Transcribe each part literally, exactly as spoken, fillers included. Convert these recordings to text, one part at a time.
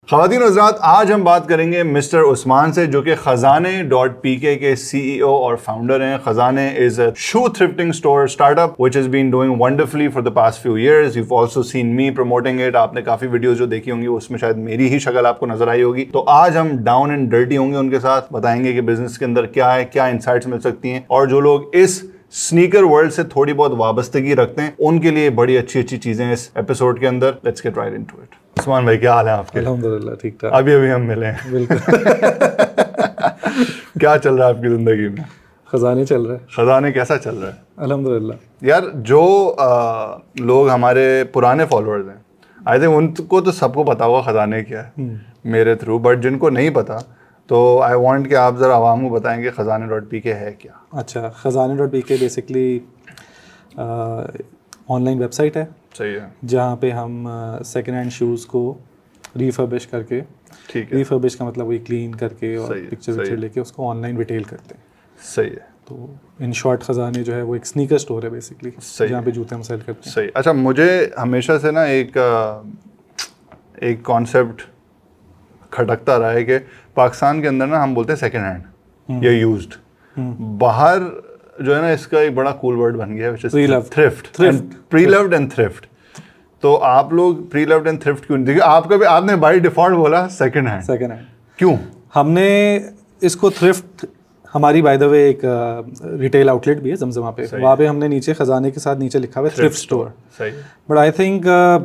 ख़वातीन और हज़रात, आज हम बात करेंगे मिस्टर उस्मान से, जो कि खजाने डॉट पी के के सीईओ और फाउंडर हैं। Khazanay is a shoe thrifting store startup which has been doing wonderfully for the past few years. You have also seen me promoting it. आपने काफी वीडियोस जो देखी होंगी उसमें शायद मेरी ही शक्ल आपको नजर आई होगी। तो आज हम डाउन एंड डर्टी होंगे उनके साथ, बताएंगे कि बिजनेस के अंदर क्या है, क्या इनसाइट्स मिल सकती हैं, और जो लोग इस स्नीकर वर्ल्ड से थोड़ी बहुत वाबस्तगी रखते हैं उनके लिए बड़ी अच्छी अच्छी चीजें इस एपिसोड के अंदर। Let's get right into it. Usman भाई, क्या हाल है आपके? अल्हम्दुलिल्लाह ठीक ठाक। अभी अभी हम मिले हैं। बिल्कुल। क्या चल रहा है आपकी जिंदगी में? खजाने चल रहा है। खजाने कैसा चल रहा है? अल्हम्दुलिल्लाह। यार, जो आ, लोग हमारे पुराने फॉलोअर्स हैं, आई थिंक उनको तो सबको पता होगा खजाने क्या है मेरे थ्रू, बट जिनको नहीं पता तो आई वांट कि आप ज़रा आवाम को बताएं कि खजाने डॉट पी के है क्या। अच्छा, Khazanay dot P K basically online website है। सही है। जहाँ पे हम सेकेंड हैंड शूज़ को रिफर्बिश करके, ठीक है, रिफर्बिश का मतलब वही क्लीन करके और सही है, पिक्चर सही विक्चर है। लेके उसको ऑनलाइन रिटेल करते हैं। सही है। तो इन शॉर्ट खजाने जो है वो एक स्नीकर स्टोर है बेसिकली, सही जहाँ है। पे जूते हम सेल करते हैं। सही। अच्छा, मुझे हमेशा से ना एक आ, एक कॉन्सेप्ट खटकता रहा है कि पाकिस्तान के अंदर ना हम बोलते हैं सेकेंड हैंड या यूज्ड, बाहर जो है ना इसका एक बड़ा कूल वर्ड बन गया है, which is Pre-loved. Thrift. Thrift. Pre loved and thrift. तो आप लोग प्री लव्ड एंड थ्रिफ्ट क्यों? देखिए, आपका भी आपने बाय डिफॉल्ट बोला सेकेंड हैंड। सेकेंड हैंड क्यों? हमने इसको थ्रिफ्ट, हमारी बाय द वे एक रिटेल आउटलेट भी है जमजमा पे, वहाँ पे हमने नीचे खजाने के साथ नीचे लिखा हुआ है थ्रिफ्ट स्टोर। सही। बट आई थिंक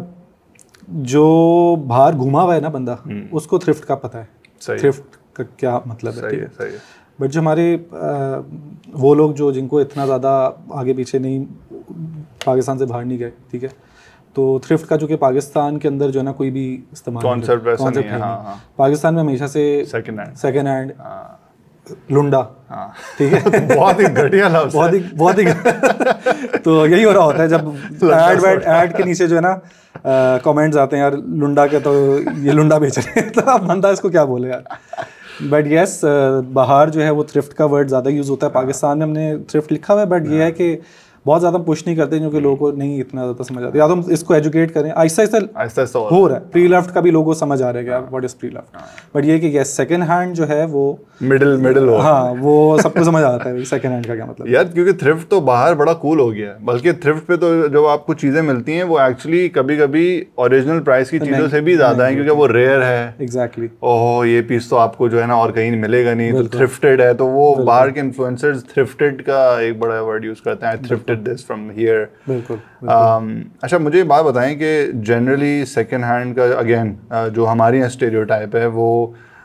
जो बाहर घुमा हुआ है ना बंदा, उसको थ्रिफ्ट का पता है, थ्रिफ्ट का क्या मतलब है। सही है, सही है। बट जो हमारे आ, वो लोग जो जिनको इतना ज़्यादा आगे पीछे नहीं, पाकिस्तान से बाहर नहीं गए, ठीक है, तो थ्रिफ्ट का जो कि पाकिस्तान के अंदर जो है ना कोई भी इस्तेमाल कॉन्सेप्ट वैसा नहीं है। हाँ, हाँ। पाकिस्तान में हमेशा से सेकेंड हैंड, सेकेंड हैंड, लुंडा, ठीक है। बहुत ही घटिया लफ्ज़, बहुत ही बहुत ही तो यही हो रहा होता है जब ऐड वैड ऐड के नीचे जो है ना कमेंट्स आते हैं, यार लुंडा के, तो ये लुंडा बेच रहे हैं, तो अब बंदा इसको क्या बोले यार। बट येस, बाहर जो है वो थ्रिफ्ट का वर्ड ज़्यादा यूज़ होता है। पाकिस्तान में हमने थ्रिफ्ट लिखा हुआ है, बट ये है कि बहुत ज़्यादा पुश नहीं करते क्योंकि लोगों को नहीं इतना ज़्यादा समझ आता। या तो हम इसको एजुकेट करें, आहिस्ता आहिस्ता आहिस्ता हो रहा है। प्री लफ्ट का भी लोगों को समझ आ रहा है कि what is pre loved. But ये कि यस, सेकंड हैंड जो है वो मिडिल मिडिल हो, हाँ, वो सबको समझ आता है सेकंड हैंड का क्या मतलब यार, क्योंकि थ्रिफ्ट तो बाहर बड़ा कूल हो गया है। बल्कि थ्रिफ्ट पे तो जो आपको चीज़ें मिलती हैं वो एक्चुअली कभी कभी ओरिजिनल प्राइस की चीज़ों से भी ज़्यादा है, क्योंकि वो रेयर है। एग्जैक्टली। ओहो, ये पीस तो आपको जो है ना और कहीं मिलेगा नहीं, तो थ्रिफ्टेड है। तो वो बाहर के इन्फ्लुएंसर्स थ्रिफ्टेड का एक बड़ा वर्ड यूज़ करते हैं, थ्रिफ्टेड दिस फ्रॉम हियर। बिल्कुल। अच्छा, मुझे ये बात बताएं कि जनरली सेकेंड हैंड का अगेन जो हमारे यहाँ स्टेरियोटाइप है वो,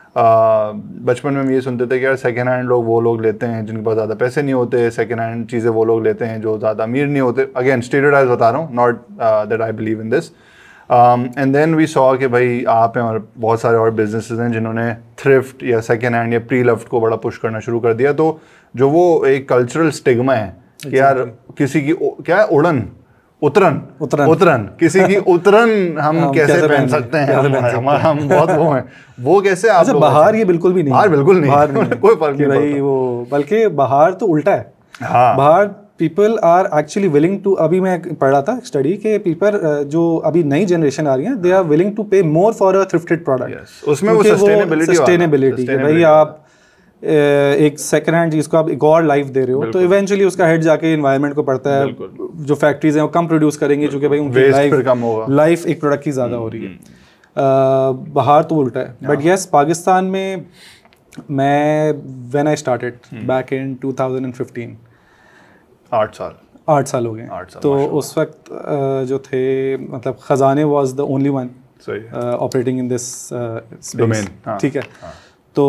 बचपन में हम ये सुनते थे कि यार सेकेंड हैंड लोग वो लोग लेते हैं जिनके पास ज़्यादा पैसे नहीं होते, सेकेंड हैंड चीज़ें वो लोग लेते हैं जो ज़्यादा अमीर नहीं होते। अगेन स्टेरियोटाइप बता रहा हूँ, not that I believe in this. And then we saw कि भाई आप हैं और बहुत सारे और बिजनेसेस हैं जिन्होंने थ्रिफ्ट या सेकेंड हैंड या प्री लव्ड को बड़ा पुश करना शुरू कर दिया। तो जो वो एक कल्चरल स्टिग्मा है कि यार किसी की क्या है, उड़न उतरन उतरन उतरन किसी की उतरन हम, हम कैसे पहन सकते हैं, हम, हम, हम बहुत वो हैं, वो कैसे आप लोग? बाहर ये बिल्कुल भी नहीं, बाहर बिल्कुल नहीं, बाहर नहीं कोई फर्क नहीं भाई वो, बल्कि बाहर तो उल्टा है। हाँ, बाहर people are actually willing to, अभी मैं पढ़ रहा था स्टडी के पीपल जो अभी नई जनरेशन आ रही है, they are willing to pay more for a thrifted product. उसमें वो सस्टेनेबिलिटी सस्टेनेबिलिटी कि भाई आप एक सेकंड हैंड चीज़ को आप एक और लाइफ दे रहे हो, तो इवेंचुअली उसका हेड जाके एनवायरनमेंट को पड़ता है। जो फैक्ट्रीज हैं वो कम प्रोड्यूस करेंगे क्योंकि भाई उनकी लाइफ लाइफ एक प्रोडक्ट की ज़्यादा हो रही है। बाहर तो उल्टा है। बट यस, पाकिस्तान में मैं when I started back in two thousand fifteen, आठ साल आठ साल हो गए। तो उस वक्त जो थे, मतलब Khazanay was the only one operating in this domain, ठीक है। तो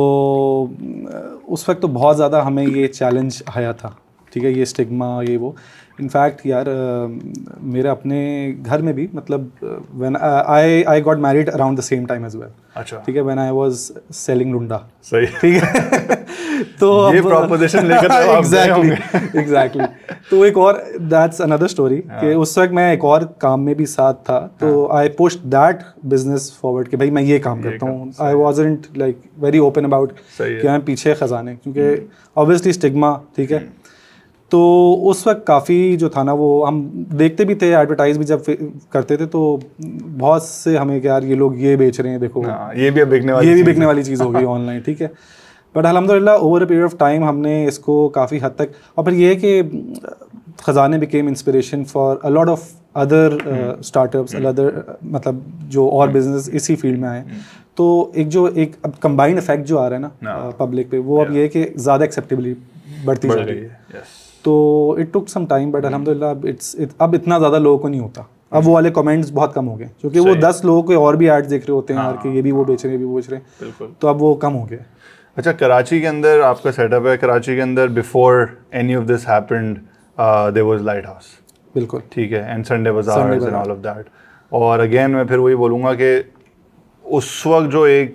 उस वक्त तो बहुत ज़्यादा हमें ये चैलेंज आया था, ठीक है, ये स्टिग्मा, ये वो। इनफैक्ट यार मेरे अपने घर में भी, मतलब when I I got married around the same time as well. अच्छा, ठीक है, व्हेन आई वाज सेलिंग लुंडा। सही, ठीक है। तो ये प्रोपोजिशन लेकर एग्जैक्टली एग्जैक्टली तो एक और, दैट्स अनदर स्टोरी कि उस वक्त मैं एक और काम में भी साथ था, तो I pushed that business forward कि भाई मैं ये काम करता हूँ। I wasn't like very open about कि मैं पीछे खजाने, क्योंकि ऑब्वियसली स्टिग्मा, ठीक है। तो उस वक्त काफ़ी जो था ना वो हम देखते भी थे, एडवर्टाइज भी जब करते थे तो बहुत से हमें कि यार ये लोग ये बेच रहे हैं, देखो आ, ये भी बिकने वाली ये भी बिकने वाली चीज़ हो गई ऑनलाइन, ठीक है। बट अल्हम्दुलिल्लाह over a period of time हमने इसको काफ़ी हद तक, और फिर ये है कि Khazanay became inspiration for a lot of other startups, other मतलब जो और बिजनेस इसी फील्ड में आए। तो एक जो एक अब कंबाइंड इफेक्ट जो आ रहा है ना पब्लिक पे, वो अब ये है कि ज़्यादा एक्सेप्टेबिलिटी बढ़ती जा रही है। तो it took some time, but अल्हम्दुलिल्लाह इट्स अब इतना ज़्यादा लोगों को नहीं होता। अब वो वाले कमेंट्स बहुत कम हो गए, क्योंकि वो दस लोगों के और भी एड्स देख रहे होते हैं यार कि ये भी वो बेच रहे हैं, ये भी वो बेच रहे हैं, तो अब वो कम हो गया। अच्छा, कराची के अंदर आपका सेटअप है, कराची के अंदर before any of this happened there was Light House, बिल्कुल ठीक है, एंड संडे बाजार एंड ऑल ऑफ दैट। और अगेन मैं फिर वही बोलूँगा कि उस वक्त जो एक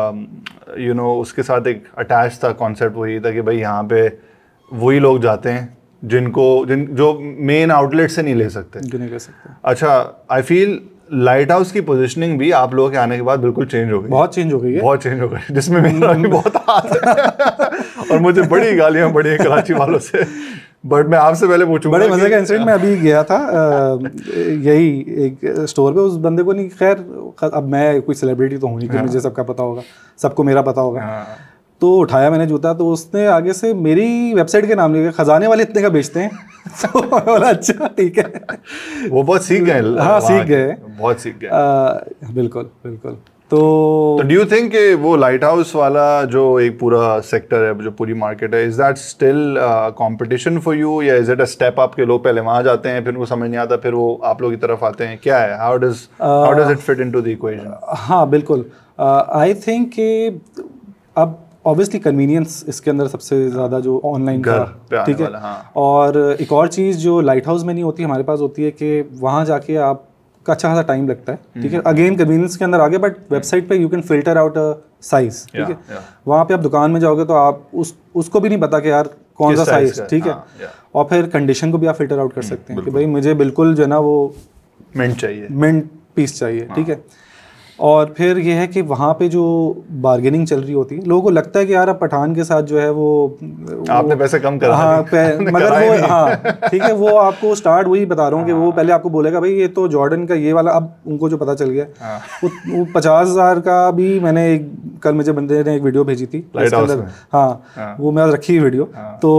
you uh, know you know, उसके साथ एक अटैच था कॉन्सेप्ट, वही था कि भाई यहाँ पे वही लोग जाते हैं जिनको जिन जो मेन आउटलेट से नहीं ले सकते, जो नहीं ले सकते। अच्छा, आई फील लाइट हाउस की पोजीशनिंग भी आप लोगों के आने के बाद बिल्कुल चेंज हो गई, बहुत चेंज हो गई है, बहुत चेंज हो गई, जिसमें मेरा भी बहुत हाथ है और मुझे बड़ी गालियाँ पड़ी हैं कराची वालों से। बट मैं आपसे पहले पूछूंगा, बड़े मजे का इंसिडेंट में अभी गया था आ, यही एक स्टोर पे, उस बंदे को नहीं, खैर अब मैं कोई सेलिब्रिटी तो हूँ नहीं कि हाँ। मुझे सबका पता होगा, सबको मेरा पता होगा, हाँ। तो उठाया मैंने जूता, तो उसने आगे से मेरी वेबसाइट के नाम लिया, खजाने वाले इतने का बेचते हैं तो बोला अच्छा ठीक है। वो बहुत सीख गए, हाँ सीख गए, बहुत सीख गए, बिल्कुल बिल्कुल। तो तो डू यू थिंक कि वो लाइट हाउस वाला जो एक पूरा सेक्टर है, जो पूरी मार्केट है, is that still competition for you, या is it a step up के लोग पहले वहाँ जाते हैं, फिर उनको समझ नहीं आता, फिर वो आप लोगों की तरफ आते हैं, क्या है, how does how does it fit into the equation? हाँ बिल्कुल, आई थिंक कि अब ऑब्वियसली कन्वीनियंस इसके अंदर सबसे ज़्यादा जो ऑनलाइन का, ठीक है, हाँ। और एक और चीज़ जो लाइट हाउस में नहीं होती, हमारे पास होती है कि वहाँ जाके आप का अच्छा खासा टाइम लगता है, ठीक है, अगेन कन्वीनियंस के अंदर आ गया, बट वेबसाइट पे you can filter out a size, ठीक है, वहाँ पे आप दुकान में जाओगे तो आप उस उसको भी नहीं पता कि यार कौन सा साइज, ठीक है, और फिर कंडीशन को भी आप फिल्टर आउट कर सकते हैं कि भाई मुझे बिल्कुल जो है ना वो मिंट चाहिए, मिंट पीस चाहिए, ठीक है। और फिर ये है कि वहाँ पे जो बार्गेनिंग चल रही होती है, लोगों को लगता है कि यार अब पठान के साथ जो है वो आपने पैसे कम करा, हाँ मगर वो हाँ ठीक है, वो आपको स्टार्ट वही बता रहा हूँ कि वो पहले आपको बोलेगा भाई ये तो जॉर्डन का ये वाला, अब उनको जो पता चल गया हाँ। वो, वो पचास हजार का भी, मैंने एक कल मुझे बंदे ने एक वीडियो भेजी थी उसके अंदर, हाँ, हाँ वो मैं रखी हुई वीडियो, तो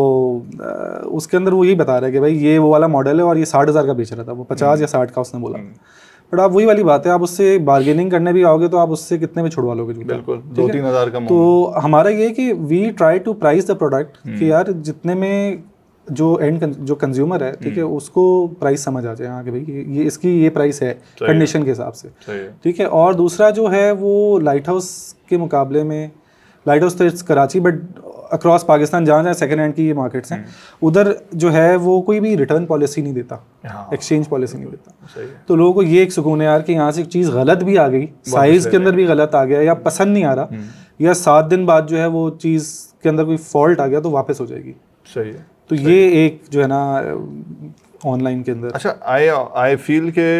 उसके अंदर वो यही बता रहा है कि भाई ये वो वाला मॉडल है और ये साठ हजार का बेच रहा था, वो पचास या साठ का उसने बोला। बट आप वही वाली बात है, आप उससे बार्गेनिंग करने भी आओगे तो आप उससे कितने में छुड़वा लोगे जूता, बिल्कुल दो तीन हजार का। तो हमारा ये है कि we try to price the product कि यार जितने में जो एंड जो कंज्यूमर है, ठीक है, उसको प्राइस समझ आ जाए, हाँ कि भाई ये इसकी ये प्राइस है कंडीशन के हिसाब से, ठीक है। और दूसरा जो है वो लाइट हाउस के मुकाबले में, लाइट हाउस तो it's Karachi, but across Pakistan जहाँ जहाँ सेकंड हैंड की ये मार्केट्स हैं, उधर जो है वो कोई भी रिटर्न पॉलिसी नहीं देता, एक्सचेंज पॉलिसी नहीं देता। तो लोगों को ये एक सुकून है यार कि यहाँ से एक चीज़ गलत भी आ गई, साइज के अंदर भी गलत आ गया, या पसंद नहीं आ रहा, या सात दिन बाद जो है वो चीज़ के अंदर कोई फॉल्ट आ गया तो वापस हो जाएगी। सही है। तो ये एक जो है ना ऑनलाइन के अंदर। अच्छा, आई आई फील के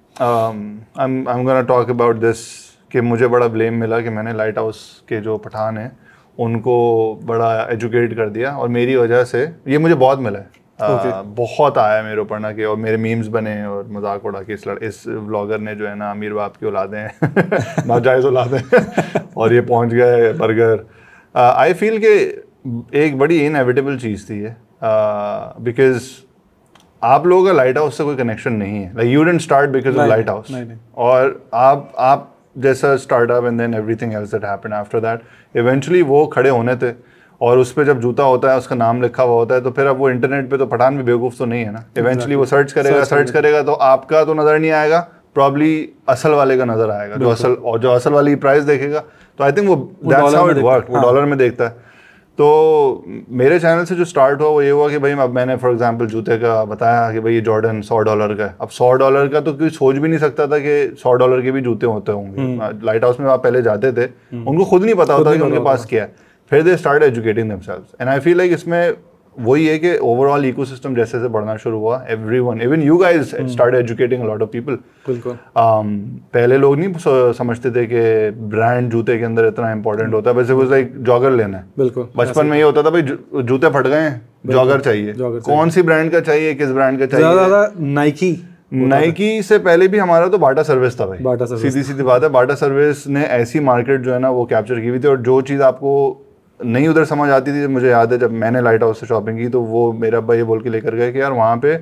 I am gonna talk about this कि मुझे बड़ा ब्लेम मिला कि मैंने लाइट हाउस के जो पठान हैं उनको बड़ा एजुकेट कर दिया, और मेरी वजह से ये मुझे बहुत मिला है, okay. आ, बहुत आया मेरे ऊपर ना कि, और मेरे मीम्स बने और मजाक उड़ा के इस लड़, इस व्लॉगर ने जो है ना अमीर बाप की औलादें हैं नाजायज़ औलादें और ये पहुंच गए बर्गर। आई फील कि एक बड़ी इनएविटेबल चीज़ थी ये, बिकॉज आप लोगों का लाइट हाउस से कोई कनेक्शन नहीं है, like you didn't start because of Light House, और आप आप जैसा startup and then everything else that happened after that, eventually वो खड़े होने थे, और उस पर जब जूता होता है उसका नाम लिखा हुआ होता है, तो फिर अब वो इंटरनेट पे तो पठान भी बेवकूफ़ तो नहीं है ना, इवेंचुअली वो सर्च करेगा सर्च करेगा तो आपका तो नज़र नहीं आएगा, प्रॉब्ली असल वाले का नज़र आएगा, जो असल और जो असल वाली प्राइस देखेगा, तो आई थिंक वो दैट्स हाउ इट वर्क, वो डॉलर में देखता है। तो मेरे चैनल से जो स्टार्ट हुआ वो ये हुआ कि भाई अब मैंने फॉर एग्जांपल जूते का बताया कि भाई ये जॉर्डन सौ डॉलर का है, अब सौ डॉलर का तो कोई सोच भी नहीं सकता था कि सौ डॉलर के भी जूते होते होंगे। लाइट हाउस में आप पहले जाते थे, उनको खुद नहीं पता होता कि उनके पास क्या है, फिर they start educating themselves, and I feel like इसमें वही है कि ओवरऑल इकोसिस्टम जैसे जैसे बढ़ना शुरू हुआ, everyone, even you guys started educating a lot of people. बिल्कुल। um, पहले लोग नहीं समझते थे कि ब्रांड जूते के अंदर इतना इंपॉर्टेंट होता है, बस वो लाइक जॉगर लेना है। बिल्कुल। बचपन में ये होता था भाई जूते फट गए हैं, जॉगर चाहिए, कौन सी ब्रांड का चाहिए, किस ब्रांड का चाहिए। ज्यादा नाइकी नाइकी से पहले भी हमारा तो बाटा सर्विस था भाई, बाटा सर्विस। सीधी सीधी बात है, बाटा सर्विस ने ऐसी मार्केट जो है ना वो कैप्चर की हुई थी। और जो चीज़ आपको नहीं उधर समझ आती थी, मुझे याद है जब मैंने लाइट हाउस से शॉपिंग की तो वो मेरा अब्बा ये बोल के लेकर गए कि यार वहाँ पे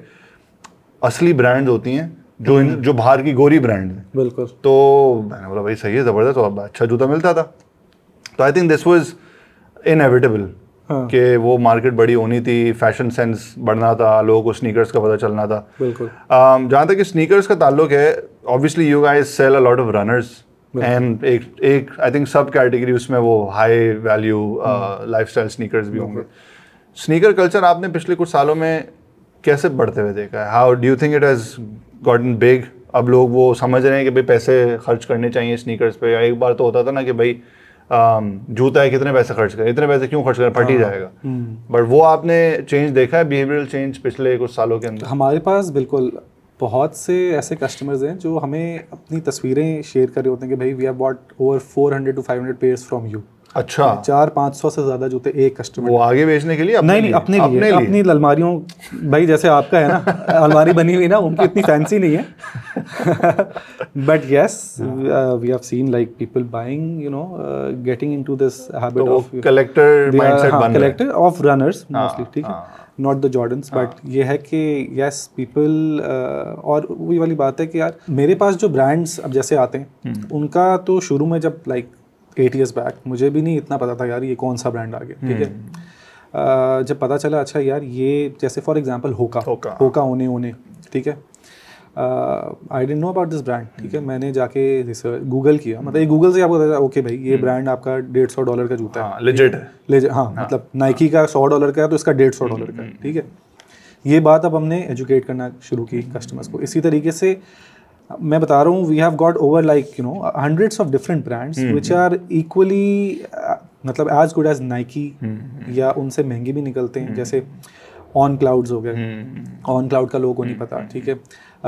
असली ब्रांड्स होती हैं जो इन जो बाहर की गोरी ब्रांड है। बिल्कुल। तो मैंने बोला भाई सही है, ज़बरदस्त, और अच्छा जूता मिलता था। तो I think this was inevitable कि वो मार्केट बड़ी होनी थी, फैशन सेंस बढ़ना था, लोगों को स्नीकर्स का पता चलना था। बिल्कुल। um, जहाँ तक कि स्नीकर्स का ताल्लुक है, obviously you guys sell a lot of runners and एक एक आई थिंक सब कैटेगरी उसमें वो हाई वैल्यू लाइफस्टाइल स्नीकर्स भी होंगे। स्नीकर कल्चर आपने पिछले कुछ सालों में कैसे बढ़ते हुए देखा है? How do you think it has gotten big? अब लोग वो समझ रहे हैं कि भाई पैसे खर्च करने चाहिए स्नीकर्स पे। एक बार तो होता था ना कि भाई जूता है, कितने पैसे खर्च करें, इतने पैसे क्यों खर्च करें, फट ही जाएगा। बट वो आपने चेंज देखा है, बिहेवियरल चेंज पिछले कुछ सालों के अंदर? हमारे पास बिल्कुल बहुत से ऐसे कस्टमर्स हैं जो हमें अपनी तस्वीरें शेयर कर रहे होते हैं कि भाई we have bought over four hundred to five hundred pairs from you. अच्छा, चार पाँच सौ से ज्यादा जूते एक कस्टमर। वो आगे बेचने के लिए? अपने नहीं नहीं, अपने लिए, अपने लिए। अपनी अलमारियों, भाई जैसे आपका है ना अलमारी बनी हुई ना, उनकी इतनी फैंसी नहीं है। But yes we have seen like people buying, you know, getting into this habit of collector mindset बन रहा है, कलेक्टर ऑफ रनर्स मोस्टली, ठीक है, नॉट द जॉर्डन्स। बट ये है कि यस पीपल, और वही वाली बात है कि यार मेरे पास जो ब्रांड्स अब जैसे आते हैं उनका तो शुरू में जब लाइक एट ईयर्स बैक मुझे भी नहीं इतना पता था यार ये कौन सा ब्रांड आ गया, ठीक है। uh, जब पता चला अच्छा यार ये जैसे फॉर एग्जांपल होका होका होका ओने ओने, ठीक है, I didn't know about this brand, ठीक है। मैंने जाके गूगल किया, मतलब ये गूगल से आपको पता चला ओके भाई ये ब्रांड आपका डेढ़ सौ डॉलर का जूता है, लेजिट है, लेजिट, हाँ, मतलब नाइकी का सौ डॉलर का है तो इसका डेढ़ सौ डॉलर का है, ठीक है। ये बात अब हमने एजुकेट करना शुरू की कस्टमर्स को। इसी तरीके से मैं बता रहा हूँ we have got over like you know hundreds of different brands which are equally मतलब एज गुड एज नाइकी, या उनसे महंगे भी निकलते हैं। जैसे ऑन क्लाउड्स हो गए, ऑन क्लाउड का लोगों को नहीं पता, ठीक है।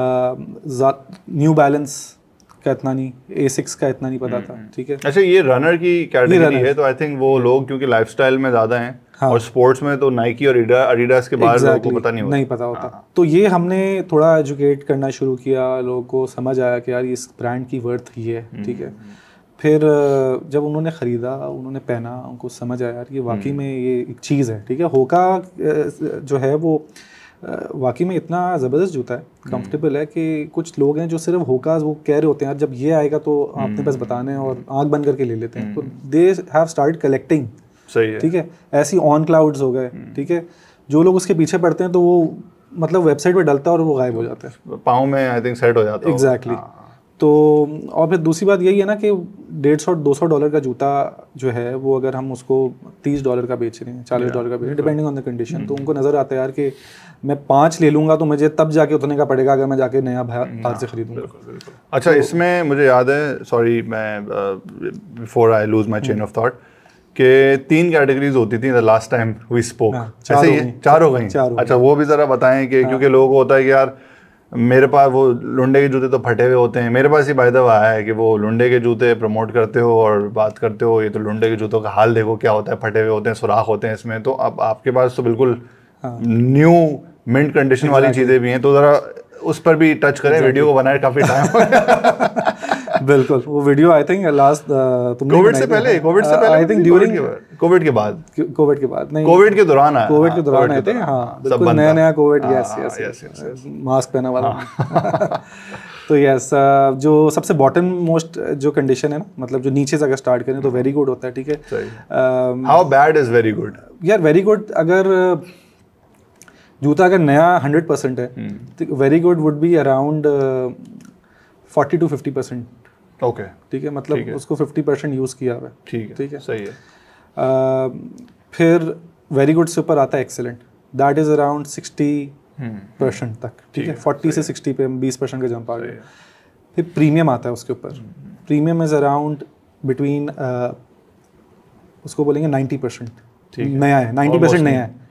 न्यू बैलेंस का इतना नहीं, ए सिक्स का इतना नहीं पता था, ठीक है। अच्छा, ये रनर की कैटेगरी है तो आई थिंक वो लोग क्योंकि लाइफस्टाइल में ज़्यादा हैं, हाँ, और स्पोर्ट्स में तो नाइकी और एडिडास के बारे में लोगों को पता नहीं होता, नहीं पता होता। हाँ। तो ये हमने थोड़ा एजुकेट करना शुरू किया, लोगों को समझ आया कि यार इस ब्रांड की वर्थ ये है, ठीक है। फिर जब उन्होंने ख़रीदा, उन्होंने पहना, उनको समझ आया यार ये वाकई में ये एक चीज़ है, ठीक है। होका जो है वो वाकई में इतना ज़बरदस्त जूता है, कंफर्टेबल है कि कुछ लोग हैं जो सिर्फ होकाज वो कह रहे होते हैं यार जब ये आएगा तो आपने बस बताने और आंख बंद करके ले लेते हैं। तो दे हैव स्टार्ट कलेक्टिंग, सही है, ठीक है। ऐसी ऑन क्लाउड्स हो गए, ठीक है, जो लोग उसके पीछे पड़ते हैं तो वो मतलब वेबसाइट पे डलता है और वो गायब हो जाता है, पाँव में आई थिंक सेट हो जाता है। एग्जैक्टली। तो और फिर दूसरी बात यही है ना कि डेढ़ सौ दो सौ डॉलर का जूता जो है वो अगर हम उसको तीस डॉलर का बेच रहे हैं, चालीस डॉलर का बेच रहे हैं, डिपेंडिंग ऑन द कंडीशन, तो उनको नज़र आता है यार कि मैं पाँच ले लूँगा तो मुझे तब जाके उतने का पड़ेगा अगर मैं जाके नया बाहर से खरीदूँगा। अच्छा, इसमें मुझे याद है, सॉरी मैं before I lose my chain of thought, कि तीन कैटेगरीज होती थी the last time we spoke, ऐसे ही चार हो गई। अच्छा, वो भी ज़रा बताएं कि क्योंकि लोगों को होता है कि यार मेरे पास वो लुंडे के जूते तो फटे हुए होते हैं, मेरे पास ही बाय द वे आया है कि वो लुंडे के जूते प्रमोट करते हो और बात करते हो, ये तो लुंडे के जूतों का हाल देखो क्या होता है, फटे हुए होते हैं, सुराख होते हैं इसमें। तो अब आपके पास तो बिल्कुल न्यू मिंट कंडीशन वाली चीज़ें भी हैं, तो ज़रा उस पर भी टच करें। वीडियो को बनाए काफ़ी टाइम बिल्कुल, वो video I think last covid से पहले, कोविड से पहले आई थिंक ड्यूरिंग कोविड के बाद, कोविड के बाद नहीं, कोविड के दौरान आया, कोविड के दौरान आए थे, हाँ बिल्कुल नया नया कोविड, यस यस, मास्क पहना वाला। तो यस, जो सबसे बॉटम मोस्ट जो कंडीशन है ना, मतलब जो नीचे से अगर स्टार्ट करें तो वेरी गुड होता है, ठीक है। How bad is very good? यार वेरी गुड, अगर जूता अगर नया हंड्रेड परसेंट है तो very good would be around forty to fifty percent, okay, ठीक है, मतलब उसको फिफ्टी परसेंट यूज़ किया हुआ है, ठीक है, ठीक है, सही है। uh, फिर वेरी गुड से ऊपर आता है excellent, that is around sixty percent तक, ठीक है, फोर्टी से सिक्सटी पे बीस परसेंट का जंप आ गया। फिर प्रीमियम आता है उसके ऊपर, प्रीमियम इज़ अराउंड बिटवीन उसको बोलेंगे नाइन्टी परसेंट नया है, नाइन्टी परसेंट नया है,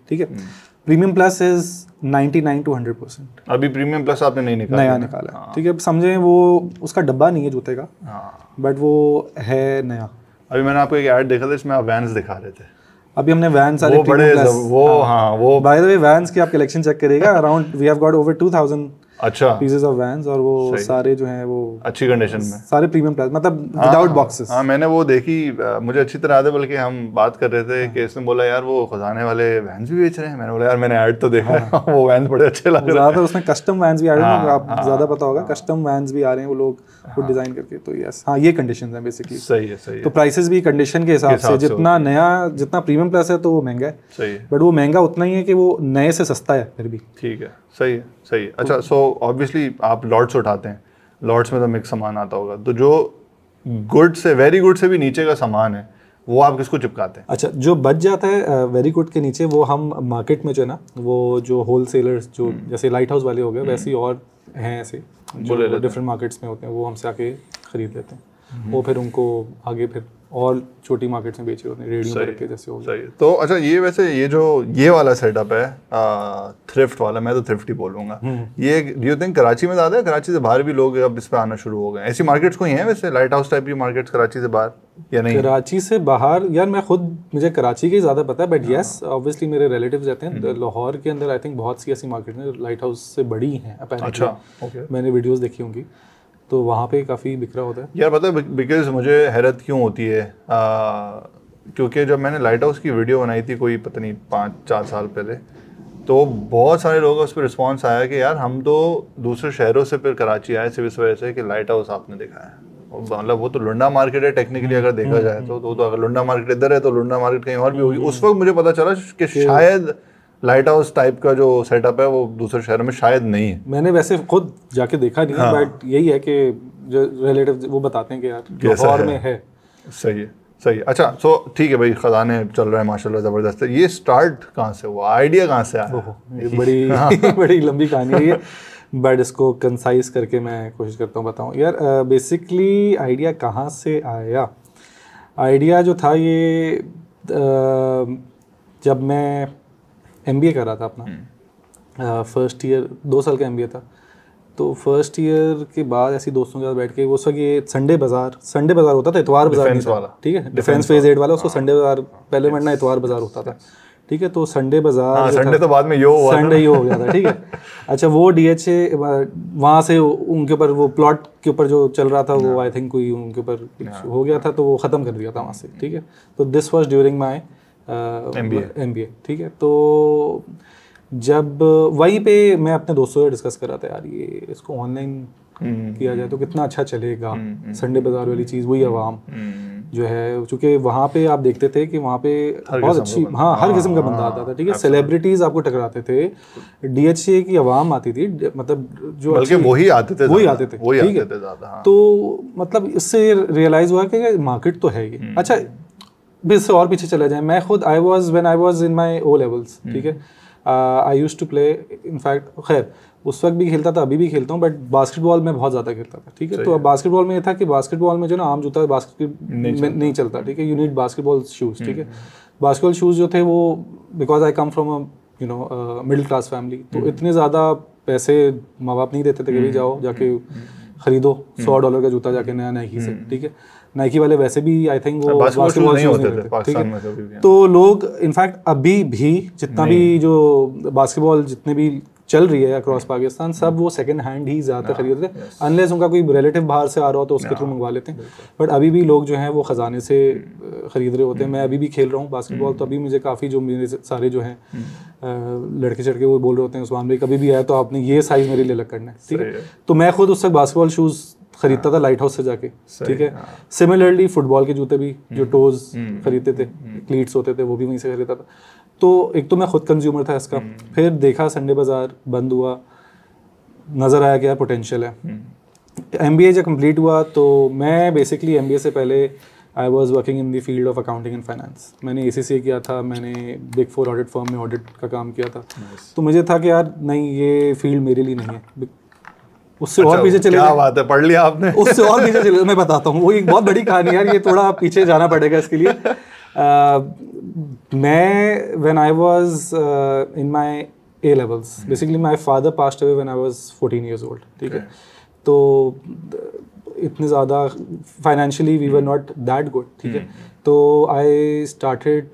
ठीक है। Premium plus is ninety nine to hundred percent. अभी प्रीमियम प्लस आपने नहीं निकाला? नया निकाला, ठीक है। समझे वो उसका डब्बा नहीं है जूते का, बट वो है नया। अभी मैंने आपको एक ऐड देखा था, इसमें आप वैन्स दिखा रहे थे। अभी हमने वैन्स वाले वो बड़े वो हाँ वो बाय द वे वैन्स की आप कलेक्शन चेक करिएगा, around we have got over two thousand अच्छा पीसेस ऑफ वैन्स, और वो सारे जो हैं वो अच्छी कंडीशन में, सारे प्रीमियम प्लस, मतलब विदाउट बॉक्सेस। हाँ मैंने वो देखी, मुझे अच्छी तरह याद है, बल्कि हम बात कर रहे थे कि इसने बोला यार वो खजाने वाले वैन्स भी बेच रहे हैं। मैंने बोला यार मैंने ऐड तो देखा है, वो वैन्स बड़े अच्छे लग रहे हैं। ज़्यादातर उसमें कस्टम वैन्स भी आ रहे हैं, आप ज़्यादा पता होगा, कस्टम वैन्स भी आ रहे हैं वो लोग खुद डिज़ाइन करके। तो यस हाँ ये कंडीशन है बेसिकली। सही है सही है। तो प्राइसेस भी कंडीशन के हिसाब से, जितना नया जितना प्रीमियम प्लस है तो वो महंगा है, सही है, बट वो महंगा उतना ही है कि वो नए से सस्ता है फिर भी। ठीक है सही है सही है। अच्छा सो ऑब्वियसली आप लॉट्स उठाते हैं, लॉट्स में तो मिक्स सामान आता होगा, तो जो गुड से वेरी गुड से भी नीचे का सामान है वो आप किसको चिपकाते हैं? अच्छा जो बच जाता है वेरी गुड के नीचे, वो हम मार्केट में जो है ना, वो जो होल सेलर्स जो जैसे लाइट हाउस वाले हो गए, वैसे ही और हैं ऐसे जो डिफरेंट मार्केट्स में होते हैं, वो हमसे आके खरीद लेते हैं। वो फिर उनको आगे फिर और छोटी मार्केट्स में बेच रहे होते हैं, रेडियो पर के जैसे हो गया। सही। तो अच्छा ये वैसे ये जो ये वाला सेटअप है थ्रिफ्ट वाला, मैं तो थ्रिफ्ट ही बोलूँगा, ये डू यू थिंक कराची में ज़्यादा है? कराची से बाहर भी लोग अब इस पे आना शुरू हो गए? ऐसी मार्केट्स कोई हैं वैसे लाइट हाउस टाइप की मार्केट्स कराची से बाहर या नहीं? कराची से बाहर यार मैं खुद, मुझे कराची की ज़्यादा पता है, बट येस ऑब्वियसली मेरे रिलेटिव्स रहते हैं लाहौर के अंदर। आई थिंक बहुत सी ऐसी मार्केट हैं लाइट हाउस से बड़ी हैं अपेरेंटली। अच्छा मैंने वीडियोज़ देखी होंगी, तो वहाँ पे काफ़ी बिक रहा होता है यार। पता है बिकॉज मुझे हैरत क्यों होती है, क्योंकि जब मैंने लाइट हाउस की वीडियो बनाई थी कोई पता नहीं पाँच चार साल पहले, तो बहुत सारे लोगों का उस पर रिस्पॉन्स आया कि यार हम तो दूसरे शहरों से फिर कराची आए सिर्फ इस वजह से कि लाइट हाउस आपने दिखाया। मतलब वो तो लुंडा मार्केट है टेक्निकली अगर देखा जाए तो, तो, तो अगर लुंडा मार्केट इधर है तो लुंडा मार्केट कहीं और भी होगी। उस वक्त मुझे पता चला कि शायद लाइट हाउस टाइप का जो सेटअप है वो दूसरे शहरों में शायद नहीं है। मैंने वैसे खुद जाके देखा नहीं है, बट यही है कि जो रिलेटिव वो बताते हैं कि यार लाहौर में है। सही है सही है। अच्छा सो ठीक है भाई, खजाने चल रहा है माशाल्लाह ज़बरदस्त है। ये स्टार्ट कहाँ से हुआ, आइडिया कहाँ से आया? ये बड़ी बड़ी लंबी कहानी है ये, बट इसको कंसाइज करके मैं कोशिश करता हूँ बताऊँ। यार बेसिकली आइडिया कहाँ से आया, आइडिया जो था ये uh, जब मैं एम बी ए कर रहा था अपना फर्स्ट ईयर, दो साल का एम बी ए था, तो फर्स्ट ईयर के बाद ऐसी दोस्तों के साथ बैठ के उस वक्त ये संडे बाज़ार संडे बाज़ार होता था, इतवार बाज़ार नहीं था, ठीक है, डिफेंस फेज एट वाला, उसको संडे बाज़ार पहले मरना इतवार बाज़ार होता था, ठीक है। तो संडे बाज़ार संडे तो बाद में यो हुआ, संडे यो हो गया था, ठीक है। अच्छा वो डी एच ए वहाँ से उनके ऊपर वो प्लॉट के ऊपर जो चल रहा था वो आई थिंक कोई उनके ऊपर हो गया था, तो वो ख़त्म कर दिया था वहाँ से, ठीक है। तो this was during my M B A, ठीक है। तो जब वहीं पे मैं अपने दोस्तों से डिस्कस कर रहा था, यार ये इसको ऑनलाइन किया जाए तो कितना अच्छा चलेगा, संडे बाज़ार वाली चीज़, वही आवाम जो है, चूँकि वहाँ पे आप देखते थे कि वहाँ पे बहुत अच्छी, हाँ हर किस्म का बंदा आता था, ठीक है, सेलिब्रिटीज़ आपको टकराते थे, डी एच ए की आवाम आती थी, मतलब जो वही आते थे वही आते थे ठीक है। तो मतलब इससे रियलाइज़ हुआ कि मार्केट तो है ये। अच्छा इससे और पीछे चला जाए, मैं खुद I was when I was in my O levels, ठीक है, I used to play, in fact खैर उस वक्त भी खेलता था, अभी भी खेलता हूँ, बट बास्केटबॉल में बहुत ज़्यादा खेलता था, ठीक है। तो अब बास्केटबॉल में ये था कि बास्केटबॉल में जो ना आम जूता बास्केट में नहीं चलता, ठीक है, यू नीड बास्केटबॉल शूज़, ठीक है। बास्केटबॉल शूज़ जो थे वो, because I come from a you know middle class family, तो इतने ज़्यादा पैसे माँ बाप नहीं देते थे कि भाई जाओ जाके खरीदो सौ डॉलर का जूता जाके नया नाइकी से, ठीक है। नाइकी वाले वैसे भी आई थिंक वो बास्केटबॉल नहीं होते थे, ठीक है। तो लोग इनफैक्ट अभी भी जितना भी जो बास्केटबॉल जितने भी चल रही है अक्रॉस पाकिस्तान, सब वो सेकंड हैंड ही ज़्यादातर खरीदते थे, अनलेस उनका कोई रिलेटिव बाहर से आ रहा हो तो उसके थ्रू मंगवा लेते हैं। बट अभी भी लोग जो हैं वो ख़जाने से ख़रीद रहे होते हैं। मैं अभी भी खेल रहा हूँ बास्केटबॉल, तो अभी मुझे काफ़ी जो मेरे सारे जो हैं लड़के चढ़के वो बोल रहे होते हैं, उस्मान भाई कभी भी आए तो आपने ये साइज़ मेरे लिए अलग करना है, ठीक है। तो मैं खुद उस तक बास्केटबॉल शूज़ खरीदता था लाइट हाउस से जाके, ठीक है। सिमिलरली फुटबॉल के जूते भी जो टोज खरीदते थे, क्लीट्स होते थे, वो भी वहीं से खरीदता था। तो एक तो मैं खुद कंज्यूमर था इसका, फिर देखा संडे बाज़ार बंद हुआ, नज़र आया कि यार पोटेंशियल है। एम बी ए जब कम्प्लीट हुआ तो मैं बेसिकली एम बी ए से पहले I was working in the field of accounting and finance. मैंने ए सी सी ए किया था, मैंने बिग फोर ऑडिट फर्म में ऑडिट का काम किया था। तो मुझे था कि यार नहीं ये फील्ड मेरे लिए नहीं है। उससे अच्छा, और पीछे चले, क्या बात है, पढ़ लिया आपने? उससे और पीछे चले, मैं बताता हूँ, वो एक बहुत बड़ी कहानी यार, ये थोड़ा पीछे जाना पड़ेगा इसके लिए। मैं when I was in my A levels, basically my father passed away when I was fourteen years old, ठीक है, तो इतने ज़्यादा financially we were not that good, ठीक है, तो I started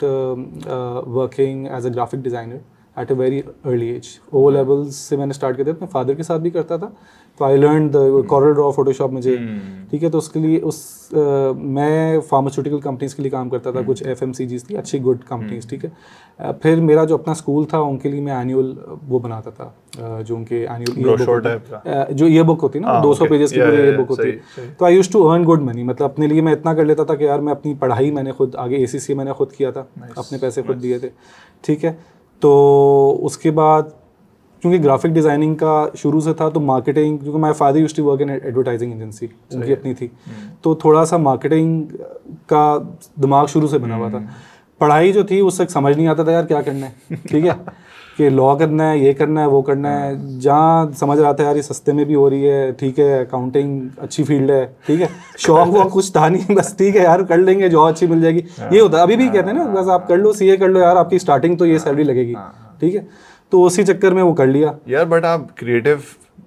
working as a graphic designer at a very early age. O levels से मैंने स्टार्ट किया था, अपने फादर के साथ भी करता था, तो I learn the CorelDRAW, Photoshop मुझे, ठीक है, तो उसके लिए उस uh, मैं फार्मास्यूटिकल कंपनीज के लिए काम करता था, कुछ एफ एम सी जीज थी, अच्छी गुड कंपनीज, ठीक है। uh, फिर मेरा जो अपना स्कूल था उनके लिए मैं एनुअल वो बनाता था, uh, जो उनके एनुअल ईयर बुक, जो ईयर बुक होती है ना, दो सौ पेजेस की पूरी ईयर बुक होती है, तो I used to earn good money. मतलब अपने लिए मैं इतना कर लेता था कि यार मैं अपनी पढ़ाई मैंने खुद, आगे ए सी सी मैंने खुद किया था, अपने पैसे खुद दिए थे, ठीक है। तो उसके बाद क्योंकि ग्राफिक डिज़ाइनिंग का शुरू से था, तो मार्केटिंग, क्योंकि my father used to work in advertising agency, उनकी अपनी थी, तो थोड़ा सा मार्केटिंग का दिमाग शुरू से बना हुआ था। पढ़ाई जो थी उससे समझ नहीं आता था यार क्या करना है, ठीक है, कि लॉ करना है, ये करना है, वो करना है, जहाँ समझ रहा था यार ये सस्ते में भी हो रही है, ठीक है, अकाउंटिंग अच्छी फील्ड है, ठीक है, शौक वॉक कुछ था नहीं, बस ठीक है यार कर लेंगे, जॉब अच्छी मिल जाएगी, ये होता है। अभी भी कहते हैं ना, बस आप कर लो, सीए कर लो यार, आपकी स्टार्टिंग तो ये सैलरी लगेगी, ठीक है, तो उसी चक्कर में वो कर लिया यार। बट आप क्रिएटिव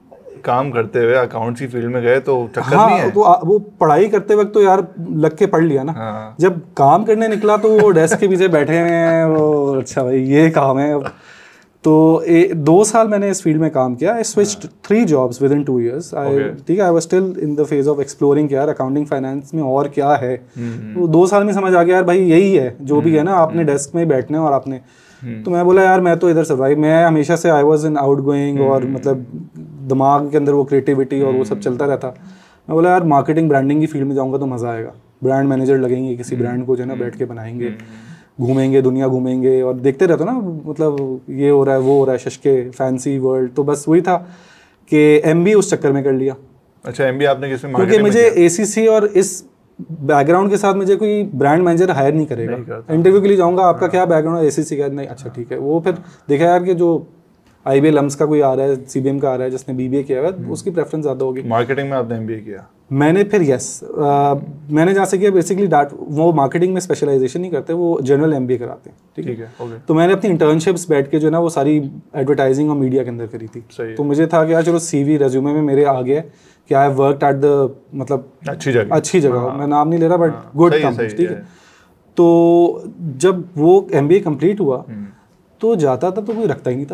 काम करते हुए अकाउंट्स की फील्ड में गए तो चक्कर हाँ, नहीं है? तो आ, वो पढ़ाई करते वक्त तो यार लग के पढ़ लिया ना, हाँ। जब काम करने निकला तो वो डेस्क के पीछे बैठे हैं वो, अच्छा भाई ये काम है। तो ए, दो साल मैंने इस फील्ड में काम किया। I switched three jobs within two years. I ठीक है, I was still in the phase of exploring यार अकाउंटिंग फाइनेंस में और क्या है। तो दो साल में समझ आ गया यार भाई यही है जो भी है ना, आपने डेस्क में बैठना है और आपने तो मैं बोला यार मैं तो इधर सर्वाइव, मैं हमेशा से I was in outgoing और मतलब दिमाग के अंदर वो क्रिएटिविटी और वो सब चलता रहता। मैं बोला यार मार्केटिंग ब्रांडिंग की फील्ड में जाऊँगा तो मज़ा आएगा, ब्रांड मैनेजर लगेंगे, किसी ब्रांड को जो है ना बैठ के बनाएंगे, घूमेंगे दुनिया घूमेंगे और देखते रहते ना, मतलब ये हो रहा है वो हो रहा है, शशके फैंसी वर्ल्ड। तो बस वही था कि एमबीए उस चक्कर में कर लिया। अच्छा, एमबीए आपने किस में? क्योंकि मुझे एसीसी और इस बैकग्राउंड के साथ मुझे कोई ब्रांड मैनेजर हायर नहीं करेगा। इंटरव्यू के लिए जाऊंगा, आपका क्या बैकग्राउंड है, एसीसी का, नहीं, अच्छा ठीक है। वो फिर देखा यार कि जो आईबीए लम्स का कोई आ रहा है, सीबीएम का आ रहा है जिसने बीबीए किया है, उसकी प्रेफरेंस ज़्यादा होगी। मार्केटिंग में आपने एमबीए किया? मैंने फिर यस आ, मैंने जहाँ से किया बेसिकली डाट, वो मार्केटिंग में स्पेशलाइजेशन नहीं करते, वो जनरल एमबीए कराते हैं, ठीक है, okay. तो मैंने अपनी इंटर्नशिप्स बैठ के जो है ना वो सारी एडवर्टाइजिंग और मीडिया के अंदर करी थी। तो मुझे था कि यार चलो सीवी रेज्यूमे में मेरे आ गया कि I have worked at the, मतलब अच्छी जगह, अच्छी जगह, मैं नाम नहीं ले रहा बट गुड कंपनी, ठीक है। तो जब वो एमबीए कंप्लीट हुआ तो जाता था तो कोई रखता ही नहीं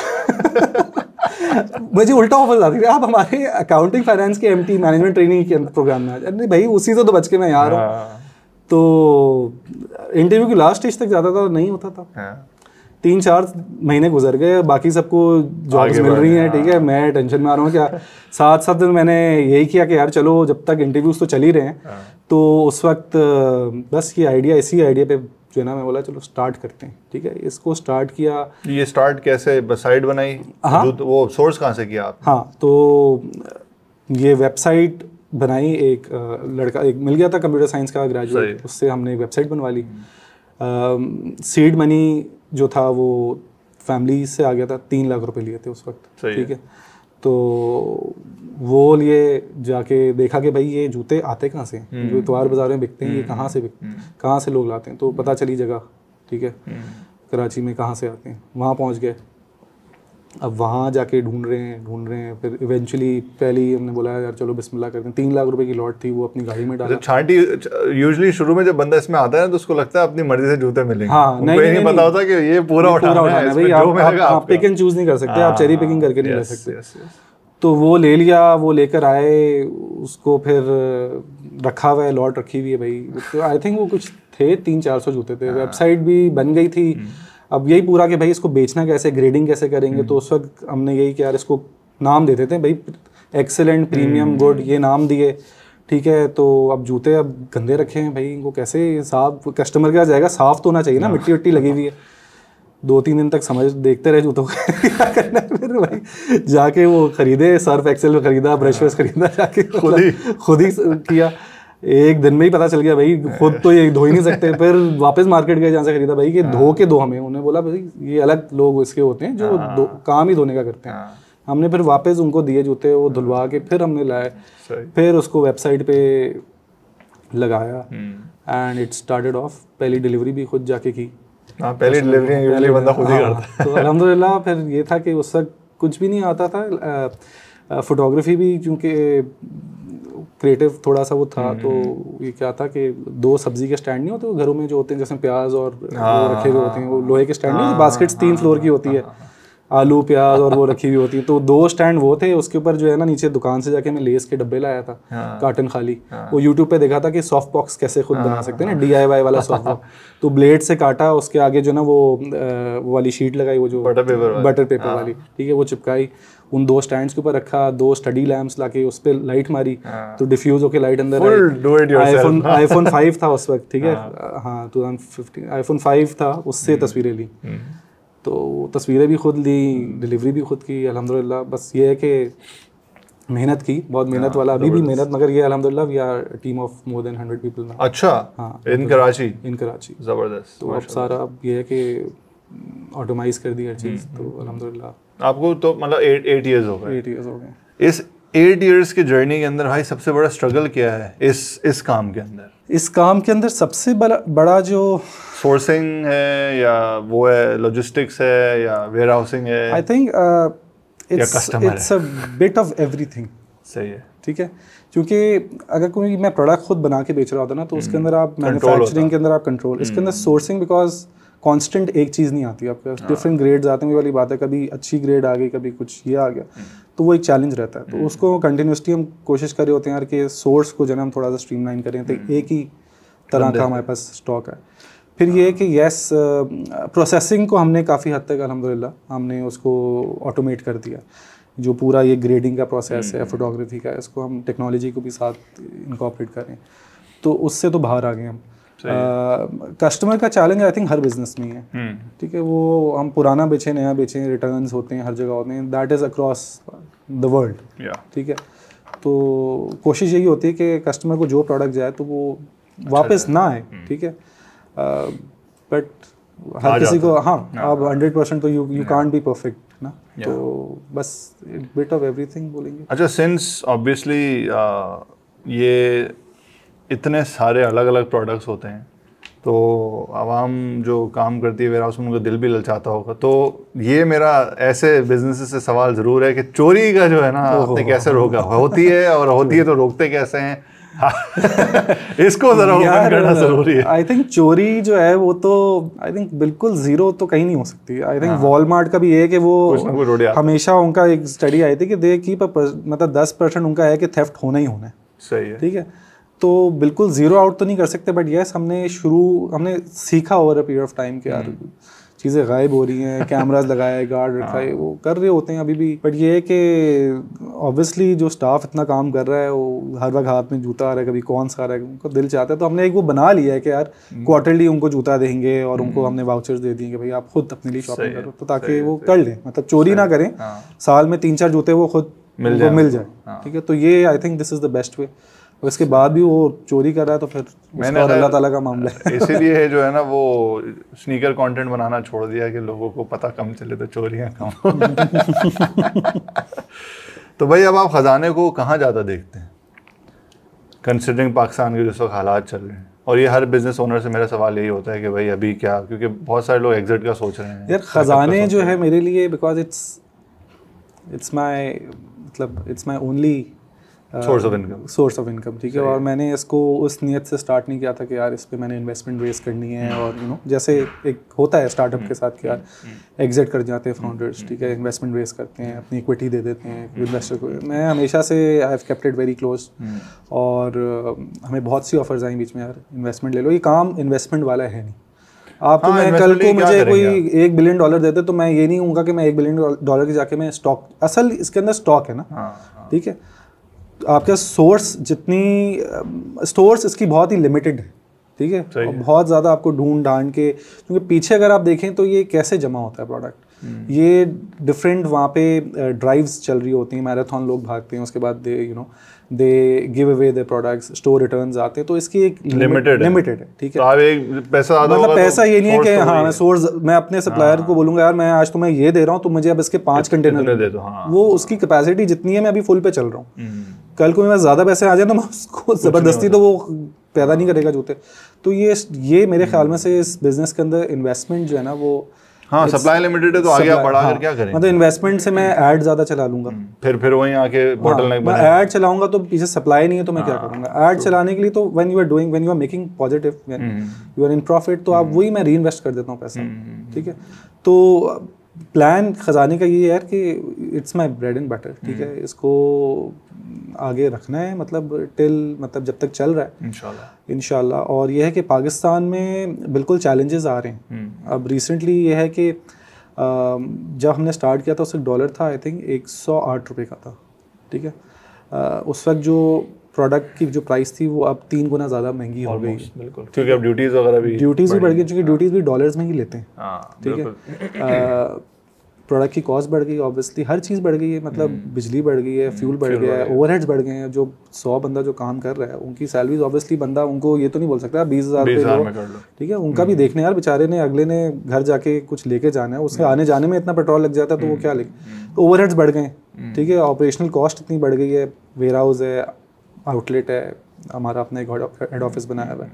था। मुझे उल्टा ऑफर आती थी, आप हमारे अकाउंटिंग फाइनेंस के एमटी मैनेजमेंट ट्रेनिंग के प्रोग्राम में आ जाए। नहीं भाई, उसी से तो बच के मैं यहाँ रहा हूँ। तो इंटरव्यू की लास्ट स्टेज तक जाता था, नहीं होता था। तीन चार महीने गुजर गए, बाकी सबको जॉब्स मिल रही हैं, ठीक है, मैं टेंशन में आ रहा हूँ क्या। साथ साथ मैंने यही किया कि यार चलो जब तक इंटरव्यूज तो चल ही रहे हैं, तो उस वक्त बस ये आइडिया, इसी आइडिया पे जो है ना मैं बोला चलो स्टार्ट करते हैं, ठीक है। इसको स्टार्ट किया। ये स्टार्ट कैसे, साइट बनाई? हाँ, वो सोर्स कहाँ से किया आप? हाँ, तो ये वेबसाइट बनाई, एक लड़का एक मिल गया था कंप्यूटर साइंस का ग्रेजुएट, उससे हमने वेबसाइट बनवा ली। सीड मनी जो था वो फैमिली से आ गया था, तीन लाख रुपए लिए थे उस वक्त, ठीक है। तो वो लिए जाके देखा कि भाई ये जूते आते कहाँ से, जो इतवार बाजार में बिकते हैं, ये कहाँ से बिकते हैं, कहाँ से लोग लाते हैं। तो पता चली जगह, ठीक है, कराची में कहाँ से आते हैं, वहाँ पहुँच गए। अब वहाँ जाके ढूंढ रहे हैं ढूंढ रहे हैं फिर इवेंचुअली पहले ही हमने बोला यार चलो बिस्मिल्लाह करते हैं। तीन लाख रुपए की लॉट थी, वो अपनी गाड़ी में डाला। छांटी यूजुअली शुरू में जब बंदा इसमें आता है तो उसको लगता है अपनी मर्जी से जूते मिलेंगे। हाँ, नहीं, नहीं, नहीं पता होता कि ये पूरा उठाना है भाई, आप पिक एंड चूज नहीं कर सकते, आप चेरी पिकिंग करके नहीं ले सकते। तो वो ले लिया, वो लेकर आए, उसको फिर रखा हुआ है, लॉट रखी हुई है भाई। तो आई थिंक वो कुछ थे तीन चार सौ जूते थे, वेबसाइट भी बन गई थी। अब यही पूरा कि भाई इसको बेचना कैसे, ग्रेडिंग कैसे करेंगे। तो उस वक्त हमने यही कि यार इसको नाम देते थे भाई, एक्सेलेंट, प्रीमियम, गुड, ये नाम दिए, ठीक है। तो अब जूते अब गंदे रखे हैं भाई, इनको कैसे साफ, कस्टमर के पास जाएगा, साफ तो होना चाहिए ना, मिट्टी विट्टी लगी हुई है। दो तीन दिन तक समझ देखते रहे जूतों को क्या करना है। फिर भाई जाके वो खरीदे, सर्फ एक्सेल में खरीदा, ब्रश वश खरीदा, जाके खुद ही खुद ही किया। एक दिन में ही पता चल गया भाई खुद तो ये धो ही नहीं सकते। फिर वापस मार्केट गए जहाँ से खरीदा भाई कि धो के दो हमें। उन्होंने बोला भाई ये अलग लोग इसके होते हैं जो दो, काम ही धोने का करते हैं। हमने फिर वापस उनको दिए जूते, वो धुलवा के फिर हमने लाए, फिर उसको वेबसाइट पे लगाया एंड इट स्टार्टेड ऑफ। पहली डिलीवरी भी खुद जाके की, हाँ, पहली डिलीवरी यूजुअली बंदा खुद ही करता है। तो अल्हम्दुलिल्लाह फिर ये था कि उस वक्त कुछ भी नहीं आता था, फोटोग्राफी भी चूँकि क्रिएटिव थोड़ा सा वो था, तो ये क्या था कि दो सब्जी के स्टैंड नहीं होते वो घरों में जो होते हैं, जैसे प्याज और वो रखे हुए होते हैं, वो लोहे के स्टैंड नहीं, बास्केट्स तीन फ्लोर की होती है, आलू प्याज और वो रखी हुई होती है, तो दो स्टैंड वो थे, उसके ऊपर जो है ना नीचे दुकान से जाके मैं लेस के डब्बे लाया था, कार्टन खाली, वो यूट्यूब पे देखा था कि सॉफ्ट बॉक्स कैसे खुद बना सकते हैं ना, डी आई वाई वाला सॉफ्ट बॉक्स, तो ब्लेड से काटा, उसके आगे जो ना वो वो वाली शीट लगाई, वो जो बटर पेपर बटर पेपर वाली, ठीक है, वो चिपकाई, उन दो स्टैंड्स के ऊपर रखा, दो स्टडी लैम्प्स लाके उस पर लाइट मारी, तो डिफ्यूज होके लाइट अंदर आई, आईफोन आईफोन फाइव था उस वक्त, ठीक है, हाँ two thousand fifteen iPhone five था, उससे तस्वीरें ली, तो तस्वीरें भी खुद ली, डिलीवरी भी खुद की अल्हम्दुलिल्लाह। बस ये है कि मेहनत की, बहुत मेहनत वाला अभी भी मेहनत, मगर ये अल्हम्दुलिल्लाह we are team of more than hundred people now. अच्छा, हाँ, इन कराची इन कराची ज़बरदस्त। तो अब सारा अब ये है कि ऑटोमाइज कर दी हर चीज़, तो अल्हम्दुलिल्लाह। आपको तो मतलब एट एट ईयर्स हो गए? एट ईयर्स हो गए। इस एट ईयर्स की जर्नी के अंदर भाई सबसे बड़ा स्ट्रगल क्या है इस इस काम के अंदर? इस काम के अंदर सबसे बड़ा बड़ा जो सोर्सिंग है, या वो है लॉजिस्टिक्स है, या वेयर हाउसिंग है? I think it's it's a bit of everything. सही है, ठीक है, क्योंकि अगर कोई मैं प्रोडक्ट खुद बना के बेच रहा होता ना, तो उसके अंदर आप मैन्युफैक्चरिंग के अंदर आप कंट्रोल, इसके अंदर सोर्सिंग, बिकॉज कांस्टेंट एक चीज़ नहीं आती, आपके पास डिफरेंट ग्रेड्स आते हैं, वाली बात है, कभी अच्छी ग्रेड आ गई, कभी कुछ ये आ गया, तो वो एक चैलेंज रहता है, तो उसको कंटिन्यूसली हम कोशिश कर रहे होते हैं यार कि सोर्स को जो है हम थोड़ा सा स्ट्रीमलाइन करें, तो एक ही तरह का हमारे पास स्टॉक है। फिर ये है कि यस, प्रोसेसिंग को हमने काफ़ी हद तक अल्हम्दुलिल्लाह हमने उसको ऑटोमेट कर दिया, जो पूरा ये ग्रेडिंग का प्रोसेस है फोटोग्राफी का, इसको हम टेक्नोलॉजी को भी साथ इनकॉर्पोरेट करें, तो उससे तो बाहर आ गए हम। कस्टमर uh, का चैलेंज आई थिंक हर बिजनेस में है, ठीक है, वो हम पुराना बेचें नया बेचें, रिटर्न्स होते हैं हर जगह होते हैं, that is across the world, ठीक है, तो कोशिश यही होती है कि कस्टमर को जो प्रोडक्ट जाए तो वो वापस ना आए, ठीक है, बट हर किसी को, हाँ अब हंड्रेड परसेंट तो you you can't be perfect ना, तो बस बिट ऑफ एवरीथिंग बोलेंगे। अच्छा, सिंस ऑब्वियसली ये इतने सारे अलग अलग प्रोडक्ट्स होते हैं, तो आवाम जो काम करती है वेयर हाउस में उनका दिल भी ललचाता होगा, तो ये मेरा ऐसे बिजनेस से सवाल ज़रूर है कि चोरी का जो है ना आपने कैसे रोका? होती है, और होती है तो रोकते कैसे हैं? इसको ज़रा ओपन करना ज़रूरी है। आई थिंक चोरी जो है वो तो आई थिंक बिल्कुल ज़ीरो तो कहीं नहीं हो सकती। आई थिंक वॉलमार्ट का भी है कि वो हमेशा उनका एक स्टडी आई थी कि दे की मतलब दस परसेंट उनका है कि थेफ्ट होना ही होना है। सही है, ठीक है, तो बिल्कुल ज़ीरो आउट तो नहीं कर सकते, बट यस हमने शुरू हमने सीखा over a period of time कि यार चीज़ें गायब हो रही हैं, कैमराज लगाए, गार्ड रखा है, वो कर रहे होते हैं अभी भी, बट ये है कि ऑब्वियसली जो स्टाफ इतना काम कर रहा है वो हर वक्त हाथ में जूता आ रहा है, कभी कौन सा आ रहा है, उनको दिल चाहता है, तो हमने एक वो बना लिया है कि यार क्वार्टरली उनको जूता देंगे और उनको हमने वाउचर्स दे दिए कि भाई आप खुद अपने लिए शॉपिंग करो, तो ताकि वो कर लें, मतलब चोरी ना करें, साल में तीन चार जूते वो खुद मिल जाए। ठीक है, तो ये I think this is the best way. और इसके बाद भी वो चोरी कर रहा है तो फिर उसका और अल्लाह ताला का मामला है। इसीलिए जो है ना वो स्नीकर कंटेंट बनाना छोड़ दिया कि लोगों को पता कम चले तो चोरियां कम। तो भाई अब आप ख़जाने को कहाँ ज़्यादा देखते हैं, कंसिडरिंग पाकिस्तान के जिस वक्त हालात चल रहे हैं? और ये हर बिजनेस ओनर से मेरा सवाल यही होता है कि भाई अभी क्या, क्योंकि बहुत सारे लोग एग्जिट का सोच रहे हैं। यार ख़जाने जो है मेरे लिए, बिकॉज इट्स इट्स माई मतलब it's my only source of income source of income ठीक है, और मैंने इसको उस नियत से स्टार्ट नहीं किया था कि यार इस पे मैंने इन्वेस्टमेंट रेस करनी है, और यू नो जैसे एक होता है स्टार्टअप के साथ कि यार एग्जिट कर जाते हैं फाउंडर्स, ठीक है, इन्वेस्टमेंट रेस करते हैं, अपनी इक्विटी दे देते हैं इन्वेस्टर को। मैं हमेशा से I have kept it very close, और हमें बहुत सी ऑफर्स आई बीच में, यार इन्वेस्टमेंट ले लो, ये काम इन्वेस्टमेंट वाला है नहीं। आप हाँ, मैं कल को मुझे कोई एक बिलियन डॉलर देते तो मैं ये नहीं कहूँगा कि मैं एक बिलियन डॉलर की जाके मैं स्टॉक, असल इसके अंदर स्टॉक है ना, ठीक है, आपका सोर्स जितनी स्टोर्स इसकी बहुत ही लिमिटेड है, ठीक है, और बहुत ज़्यादा आपको ढूंढ ढांड के, क्योंकि पीछे अगर आप देखें तो ये कैसे जमा होता है प्रोडक्ट, ये डिफरेंट वहाँ पे ड्राइव्स चल रही होती हैं, मैराथन लोग भागते हैं, उसके बाद they you know they give away their products, store returns आते हैं, तो इसकी एक लिमिटेड लिमिटेड है, ठीक है, तो आप एक पैसा मतलब पैसा ये नहीं है कि हाँ मैं सोर्स मैं अपने सप्लायर को बोलूँगा यार मैं आज तुम्हें ये दे रहा हूँ तो मुझे अब इसके पाँच कंटेनर दे दो, वो उसकी कैपेसिटी जितनी है मैं अभी फुल पे चल रहा हूँ, कल को मेरे ज़्यादा पैसे आ जाए तो मैं उसको ज़बरदस्ती तो वो पैदा नहीं करेगा जूते। तो ये ये मेरे ख्याल में से इस बिजनेस के अंदर इन्वेस्टमेंट जो है ना वो हाँ सप्लाई लिमिटेड है तो आगे आप बढ़ा कर क्या करेंगे? मतलब इन्वेस्टमेंट से मैं ऐड ज़्यादा चला लूंगा, फिर फिर वहीं आके बॉटलनेक बने। मैं ऐड चलाऊंगा तो पीछे सप्लाई नहीं है तो मैं क्या करूंगा? ऐड चलाने के लिए तो when you are doing when you are making positive, when you are in profit, तो आप वही मैं री इन्वेस्ट कर देता हूँ पैसा, ठीक है। तो प्लान खजाने का ये है कि it's my bread and butter, ठीक है, इसको आगे रखना है, मतलब टिल मतलब जब तक चल रहा है इंशाल्लाह इंशाल्लाह। और ये है कि पाकिस्तान में बिल्कुल चैलेंजेस आ रहे हैं। अब रिसेंटली ये है कि जब हमने स्टार्ट किया था उससे डॉलर था आई थिंक एक सौ आठ रुपये का था, ठीक है। उस वक्त जो प्रोडक्ट की जो प्राइस थी वो अब तीन गुना ज़्यादा महंगी हो गई, बिल्कुल, क्योंकि अब ड्यूटीज़ वगैरह भी ड्यूटीज़ भी बढ़ गई, क्योंकि ड्यूटीज़ भी डॉलर्स में ही लेते हैं, ठीक है। प्रोडक्ट की कॉस्ट बढ़ गई, ऑब्वियसली हर चीज़ बढ़ गई है, मतलब बिजली बढ़ गई है, फ्यूल बढ़ गया है, ओवरहेड्स बढ़ गए हैं। जो सौ बंदा जो काम कर रहा है उनकी सैलरीज ऑब्वियसली बंदा उनको ये तो नहीं बोल सकता बीस हज़ार रुपये, ठीक है। उनका भी देखने यार, बेचारे ने अगले ने घर जाके कुछ लेके जाना है, उससे आने जाने में इतना पेट्रोल लग जाता है तो वो क्या लेके, तो ओवरहेड्स बढ़ गए, ठीक है। ऑपरेशनल कॉस्ट इतनी बढ़ गई है, वेयर हाउस है, आउटलेट है, हमारा अपना एक हेड ऑफिस बनाया हुआ है,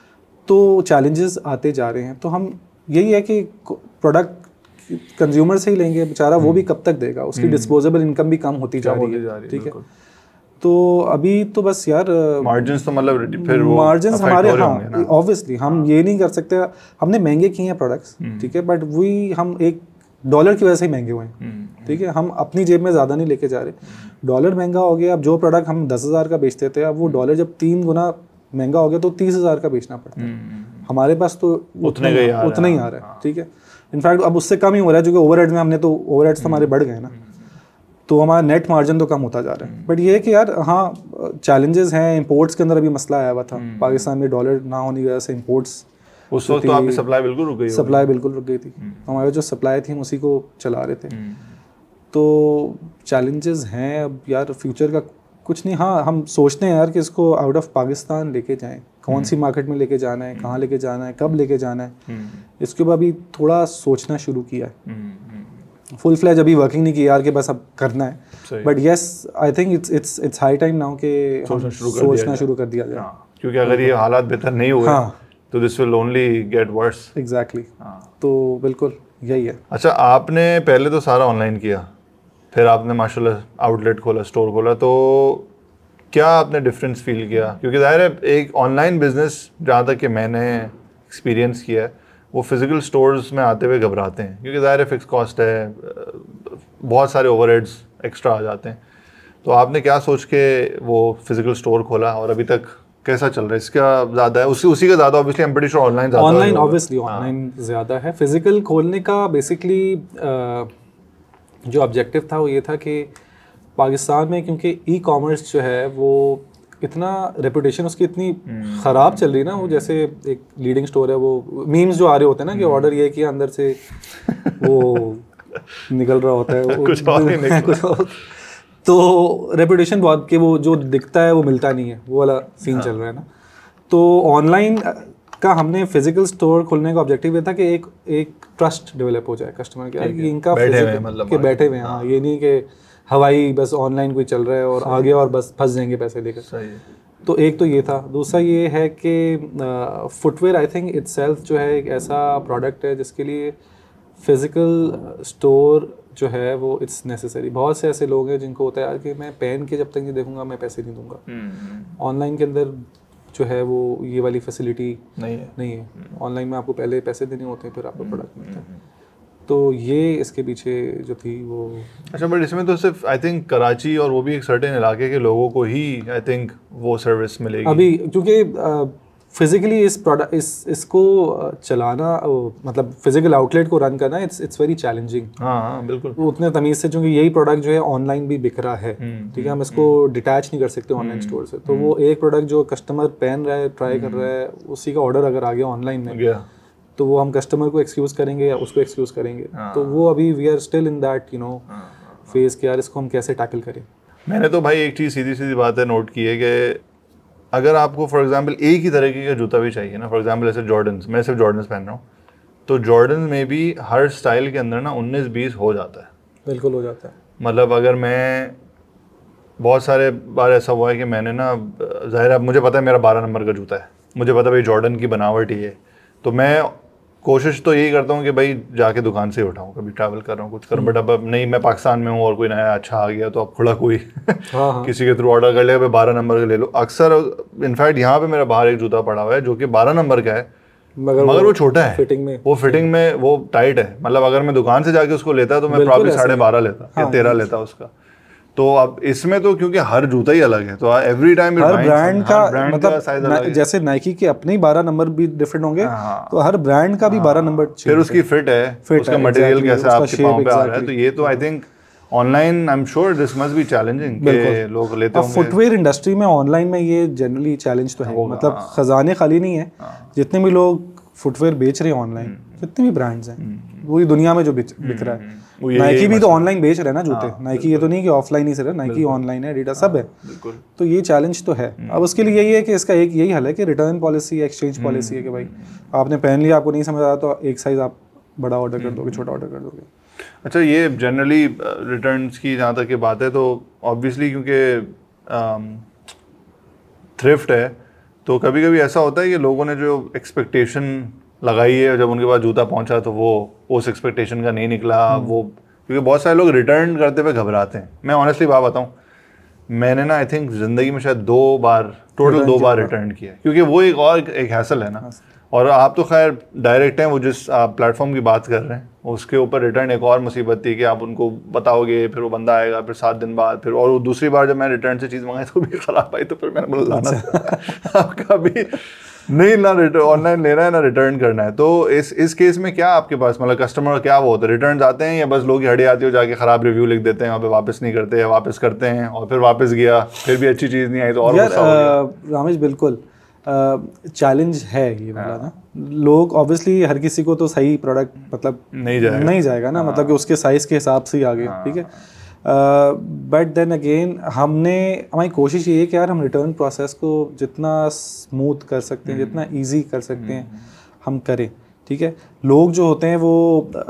तो चैलेंजेस आते जा रहे हैं। तो हम यही है कि प्रोडक्ट कंज्यूमर से ही लेंगे, बेचारा वो भी कब तक देगा, उसकी डिस्पोजेबल इनकम भी कम होती जा रही है, ठीक है। तो अभी तो बस यार मार्जिन्स तो मतलब फिर वो मार्जिन्स हमारे, हाँ ऑब्वियसली हम ये नहीं कर सकते, हमने महंगे किए हैं प्रोडक्ट्स, ठीक है, बट वही हम एक डॉलर की वजह से ही महंगे हुए हैं, ठीक है। हम अपनी जेब में ज़्यादा नहीं लेके जा रहे, डॉलर महंगा हो गया। अब जो प्रोडक्ट हम दस हज़ार का बेचते थे, अब वो डॉलर जब तीन गुना महंगा हो गया तो तीस हज़ार का बेचना पड़ता है। हमारे पास तो उतना ही उतना ही आ रहा है, ठीक है। इनफैक्ट अब उससे कम ही हो रहा है, क्योंकि ओवरहेड्स में हमने तो ओवरहेड्स तो हमारे बढ़ गए ना, तो हमारा नेट मार्जिन तो कम होता जा रहा है। बट ये है कि यार हाँ चैलेंजेस हैं, इंपोर्ट्स के अंदर अभी मसला आया हुआ था, पाकिस्तान में डॉलर ना होने की वजह से इंपोर्ट्स उस वक्त तो आपकी सप्लाई बिल्कुल रुक गई, सप्लाई बिल्कुल रुक गई थी, हमारे जो सप्लाई थी हम उसी को चला रहे थे। तो चैलेंजेस हैं अब यार, फ्यूचर का कुछ नहीं। हाँ हम सोचते हैं यार कि इसको आउट ऑफ पाकिस्तान लेके जाएं, कौन सी मार्केट में लेके जाना है, कहाँ लेके जाना है, कब लेके जाना है, इसके ऊपर अभी थोड़ा सोचना शुरू किया है। फुल फ्लैज अभी वर्किंग नहीं की यार कि बस अब करना है, but yes I think it's it's it's high time now कि सोचना शुरू कर दिया जाए, क्योंकि अगर ये हालात बेहतर नहीं हुए तो this will only get worse. Exactly, तो बिल्कुल यही है। अच्छा, आपने पहले तो सारा ऑनलाइन किया, फिर आपने माशाल्लाह आउटलेट खोला, स्टोर खोला, तो क्या आपने डिफरेंस फील किया? क्योंकि ज़ाहिर है एक ऑनलाइन बिजनेस जहाँ तक कि मैंने एक्सपीरियंस किया है, वो फिज़िकल स्टोर्स में आते हुए घबराते हैं, क्योंकि ज़ाहिर है फिक्स कॉस्ट है, बहुत सारे ओवरहेड्स एक्स्ट्रा आ जाते हैं। तो आपने क्या सोच के वो फिज़िकल स्टोर खोला और अभी तक कैसा चल रहा है? इसका ज़्यादा है, उसी उसी का ज़्यादा obviously, I am pretty sure online ज़्यादा, ऑनलाइन ऑब्वियसली ऑनलाइन ज़्यादा है। फिज़िकल खोलने का बेसिकली जो ऑब्जेक्टिव था वो ये था कि पाकिस्तान में, क्योंकि ई कॉमर्स जो है वो इतना रेपुटेशन उसकी इतनी ख़राब चल रही है ना, वो जैसे एक लीडिंग स्टोर है, वो मीम्स जो आ रहे होते हैं ना कि ऑर्डर ये किया अंदर से वो निकल रहा होता है कुछ और ही नहीं कुछ और, तो रेपुटेशन बहुत कि वो जो दिखता है वो मिलता नहीं है, वो वाला सीन चल रहा है ना। तो ऑनलाइन का हमने फिजिकल स्टोर खोलने का ऑब्जेक्टिव ये था कि एक एक ट्रस्ट डेवलप हो जाए कस्टमर के, कि इनका मतलब के बैठे हुए हैं, हाँ ये नहीं कि हवाई बस ऑनलाइन कोई चल रहा है और आगे और बस फंस जाएंगे पैसे लेकर। सही है। तो एक तो ये था। दूसरा ये है कि फुटवेयर आई थिंक इटसेल्फ जो है एक ऐसा प्रोडक्ट है जिसके लिए फिज़िकल स्टोर जो है वो इट्स नेसेसरी। बहुत से ऐसे लोग हैं जिनको होता है यार कि मैं पहन के जब तक नहीं देखूंगा मैं पैसे नहीं दूंगा। ऑनलाइन के अंदर जो है वो ये वाली फैसिलिटी नहीं है नहीं है ऑनलाइन में आपको पहले पैसे देने होते हैं फिर आपको प्रोडक्ट मिलता है। तो ये इसके पीछे जो थी वो। अच्छा, बट इसमें तो सिर्फ आई थिंक कराची और वो भी एक सर्टेन इलाके के लोगों को ही आई थिंक वो सर्विस मिलेगी अभी, क्योंकि फिजिकली इस प्रोडक्ट इस इसको चलाना मतलब फिजिकल आउटलेट को रन करना इट्स इट्स वेरी चैलेंजिंग। हाँ हाँ बिल्कुल। उतने तमीज़ से, क्योंकि यही प्रोडक्ट जो है ऑनलाइन भी बिक रहा है, ठीक है, हम इसको डिटैच नहीं कर सकते ऑनलाइन स्टोर से। तो वो एक प्रोडक्ट जो कस्टमर पहन रहा है, ट्राई कर रहा है, उसी का ऑर्डर अगर आ गया ऑनलाइन में तो वो हम कस्टमर को एक्सक्यूज़ करेंगे या उसको एक्सक्यूज़ करेंगे। तो वो अभी we are still in that you know phase कि यार इसको हम कैसे टैकल करें। मैंने तो भाई एक चीज़ सीधी सीधी बात है नोट की है कि अगर आपको फॉर एग्जांपल एक ही तरीके का जूता भी चाहिए ना, फॉर एग्जांपल ऐसे जॉर्डन्स, मैं सिर्फ जॉर्डन्स पहन रहा हूँ, तो जॉर्डन में भी हर स्टाइल के अंदर ना उन्नीस बीस हो जाता है। बिल्कुल हो जाता है। मतलब अगर मैं बहुत सारे बार ऐसा हुआ है कि मैंने ना, ज़ाहिर है मुझे पता है मेरा बारह नंबर का जूता है, मुझे पता है भाई जॉर्डन की बनावट ही है, तो मैं कोशिश तो यही करता हूँ कि भाई जाके दुकान से ही उठाऊँ, कभी ट्रैवल कर रहा हूँ कुछ कर, बट अब नहीं मैं पाकिस्तान में हूँ और कोई नया अच्छा आ गया तो अब खुला कोई किसी के थ्रू ऑर्डर कर लेगा, बारह नंबर का ले लो। अक्सर इनफैक्ट यहाँ पे मेरा बाहर एक जूता पड़ा हुआ है जो कि बारह नंबर का है, मगर, मगर वो, वो छोटा है, फिटिंग में वो फिटिंग में वो टाइट है, मतलब अगर मैं दुकान से जाके उसको लेता तो मैं प्रॉब्लम साढ़े बारह लेता या तेरह लेता उसका। तो अब इसमें तो क्योंकि हर जूता ही अलग है, तो एवरी टाइम हर ब्रांड का मतलब ना, जैसे नाइकी के अपने ही बारह नंबर भी डिफरेंट होंगे, तो हर ब्रांड का भी बारह नंबर, फिर उसकी फिट है, फिट उसका मटेरियल कैसा आपके पाँव पे आ रहा है, तो ये तो I think online I am sure this must be challenging कि लोग लेते होंगे। फुटवेयर इंडस्ट्री में ऑनलाइन में ये जनरली चैलेंज तो है, मतलब खजाने खाली नहीं है, जितने भी लोग फुटवेयर बेच रहे हैं ऑनलाइन, जितने भी ब्रांड्स हैं वही दुनिया में जो बिक रहा है। नाइकी भी तो ऑनलाइन बेच रहे हैं ना जूते, नाइकी ये तो नहीं कि ऑफलाइन ही सिर्फ, नाइकी ऑनलाइन है, एडिडास सब है, तो ये चैलेंज तो है। अब उसके लिए यही है कि इसका एक यही हल है कि रिटर्न पॉलिसी, एक्सचेंज पॉलिसी है कि भाई आपने पहन लिया, आपको नहीं समझ आया तो एक साइज आप बड़ा ऑर्डर कर दोगे, छोटा ऑर्डर कर दोगे। अच्छा, ये जनरली रिटर्न्स की जहाँ तक की बात है तो ऑब्वियसली क्योंकि थ्रिफ्ट है तो कभी कभी ऐसा होता है कि लोगों ने जो एक्सपेक्टेशन लगाई है, जब उनके पास जूता पहुंचा तो वो उस एक्सपेक्टेशन का नहीं निकला, वो क्योंकि बहुत सारे लोग रिटर्न करते हुए घबराते हैं। मैं ऑनेस्टली बात बताऊं, मैंने ना आई थिंक ज़िंदगी में शायद दो बार टोटल दो बार रिटर्न किया, क्योंकि वो एक और एक हैसल है ना, और आप तो खैर डायरेक्ट हैं, वो जिस आप प्लेटफॉर्म की बात कर रहे हैं उसके ऊपर रिटर्न एक और मुसीबत थी कि आप उनको बताओगे, फिर वो बंदा आएगा, फिर सात दिन बाद फिर, और दूसरी बार जब मैं रिटर्न से चीज़ मंगाई तो भी ख़राब आई, तो फिर मैंने बोला लाना आपका भी नहीं, ना ऑनलाइन लेना है ना रिटर्न करना है। तो इस इस केस में क्या आपके पास मतलब कस्टमर क्या वो होता है, रिटर्न आते हैं या बस लोग की हड़ी आती हो जाके ख़राब रिव्यू लिख देते हैं, वहाँ पे वापस नहीं करते या वापस करते हैं और फिर वापस गया फिर भी अच्छी चीज़ नहीं आई तो और गुस्सा हो गया? रामेश बिल्कुल चैलेंज uh, है ये वाला ना, लोग ऑब्वियसली हर किसी को तो सही प्रोडक्ट मतलब नहीं जाएगा नहीं जाएगा ना, मतलब कि उसके साइज़ के हिसाब से ही आ गए, ठीक है। बट देन अगेन हमने हमारी कोशिश ये है कि यार हम रिटर्न प्रोसेस को जितना स्मूथ कर सकते हैं, जितना इजी कर सकते हैं हम करें, ठीक है। लोग जो होते हैं वो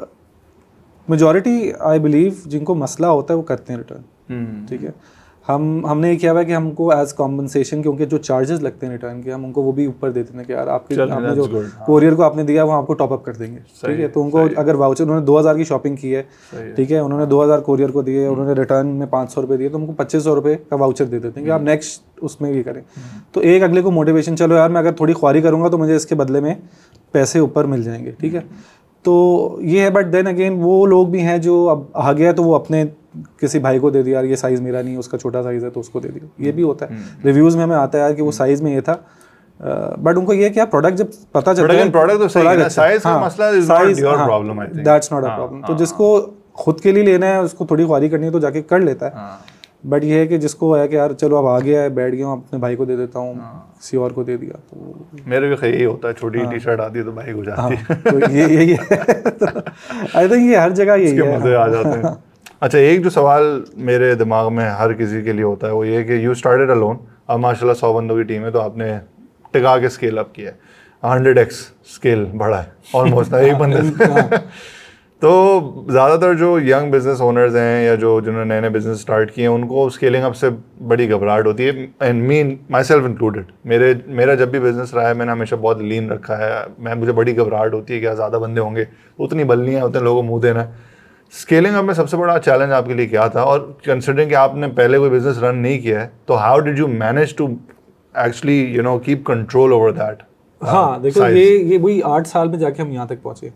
मेजॉरिटी आई बिलीव जिनको मसला होता है वो करते हैं रिटर्न, ठीक है। हम हमने ये किया हुआ है कि हमको एज कॉम्पनसेशन क्योंकि जो चार्जेस लगते हैं रिटर्न के, हम उनको वो भी ऊपर देते हैं कि यार आपके आपने जो कोरियर को आपने दिया वो आपको टॉप अप कर देंगे, ठीक है। तो उनको अगर वाउचर उन्होंने दो हज़ार की शॉपिंग की है, ठीक है, उन्होंने दो हज़ार कोरियर को दिए, उन्होंने रिटर्न में पाँच सौ रुपये दिए, तो उनको पच्चीस सौ रुपये का वाउचर दे देते हैं कि आप नेक्स्ट उसमें भी करें। तो एक अगले को मोटिवेशन, चलो यार मैं अगर थोड़ी ख्वारी करूँगा तो मुझे इसके बदले में पैसे ऊपर मिल जाएंगे, ठीक है। तो ये है। बट देन अगेन वो लोग भी हैं जो अब आ गया तो वो अपने किसी भाई को दे दिया, यार ये साइज़ मेरा नहीं, उसका छोटा साइज़ है तो उसको दे दिया, ये भी होता है। रिव्यूज़ में हमें आता है यार कि वो साइज़ में ये था, बट उनको ये क्या प्रोडक्ट जब पता चलता है प्रोडक्ट तो सही है, साइज़ का मसला is not your problem, I think that's not a problem. तो जिसको खुद के लिए लेना है, उसको थोड़ी ख्वारी करनी है तो जाके कर लेता है। बट ये है कि जिसको है कि यार चलो अब आ गया है, बैठ गया हूँ, अपने भाई को दे देता हूँ, किसी और को दे दिया। तो मेरे भी यही होता है, छोटी टी शर्ट आती है तो भाई को जाती है। तो ये यही है, आई थिंक ये हर जगह यही है, मजे आ जाते हैं। अच्छा, एक जो सवाल मेरे दिमाग में हर किसी के लिए होता है वो ये कि यू स्टार्टेड अलोन, अब माशाल्लाह सौ बंदों की टीम है तो आपने टिका के स्केल अप किया है, हंड्रेड एक्स स्केल बढ़ा है ऑलमोस्ट एक बंदे। तो ज़्यादातर जो यंग बिजनेस ओनर्स हैं या जो जिन्होंने नए नए बिजनेस स्टार्ट किए हैं उनको स्केलिंग अप से बड़ी घबराहट होती है, and mean myself included. मेरे मेरा जब भी बिजनेस रहा है मैंने हमेशा बहुत लीन रखा है, मैं मुझे बड़ी घबराहट होती है कि ज़्यादा बंदे होंगे, उतनी बलनी है, उतने लोगों को मुँह देना है। स्केलिंग अप में सबसे बड़ा चैलेंज आपके लिए क्या था, और कंसिडरिंग कि आपने पहले कोई बिजनेस रन नहीं किया है तो how did you manage to actually you know keep control over that? हाँ देखो size. ये ये वही आठ साल में जाके हम यहाँ तक पहुँचे।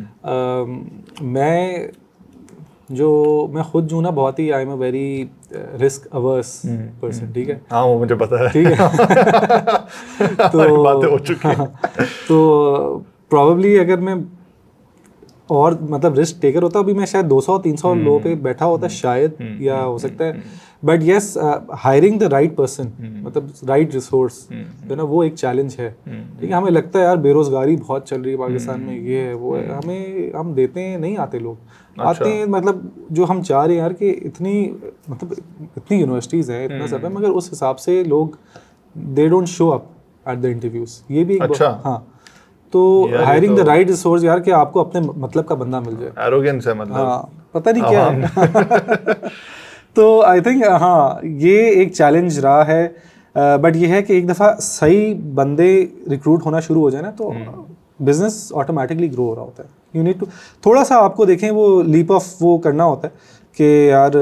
uh, मैं जो मैं खुद जो ना बहुत ही I am a very risk averse person, ठीक है। हाँ वो मुझे पता है, ठीक है। तो बातें हो चुकी हैं। तो प्रॉब्ली अगर मैं और मतलब रिस्क टेकर होता अभी मैं शायद दो सौ तीन सौ लो पे बैठा होता शायद, या हो सकता है। But yes, hiring the right person, मतलब राइट रिसोर्स जो ना वो एक चैलेंज है, ठीक है। हमें लगता है यार बेरोजगारी बहुत चल रही है पाकिस्तान में, ये है वो है, हमें हम देते हैं, नहीं आते लोग। अच्छा। आते हैं मतलब जो हम चाह रहे हैं यार कि इतनी मतलब इतनी यूनिवर्सिटीज़ हैं, इतना सब है, मगर उस हिसाब से लोग they don't show up at the interviews. ये भी एक अच्छा। हाँ, तो हायरिंग द राइट रिसोर्स यार कि आपको अपने मतलब का बंदा मिल जाए। एरोगेंस है मतलब, हाँ, पता नहीं क्या है। तो आई थिंक हाँ ये एक चैलेंज रहा है, बट uh, ये है कि एक दफ़ा सही बंदे रिक्रूट होना शुरू हो जाए ना तो बिजनेस ऑटोमेटिकली ग्रो हो रहा होता है. यू नीड टू थोड़ा सा आपको देखें वो लीप ऑफ वो करना होता है कि यार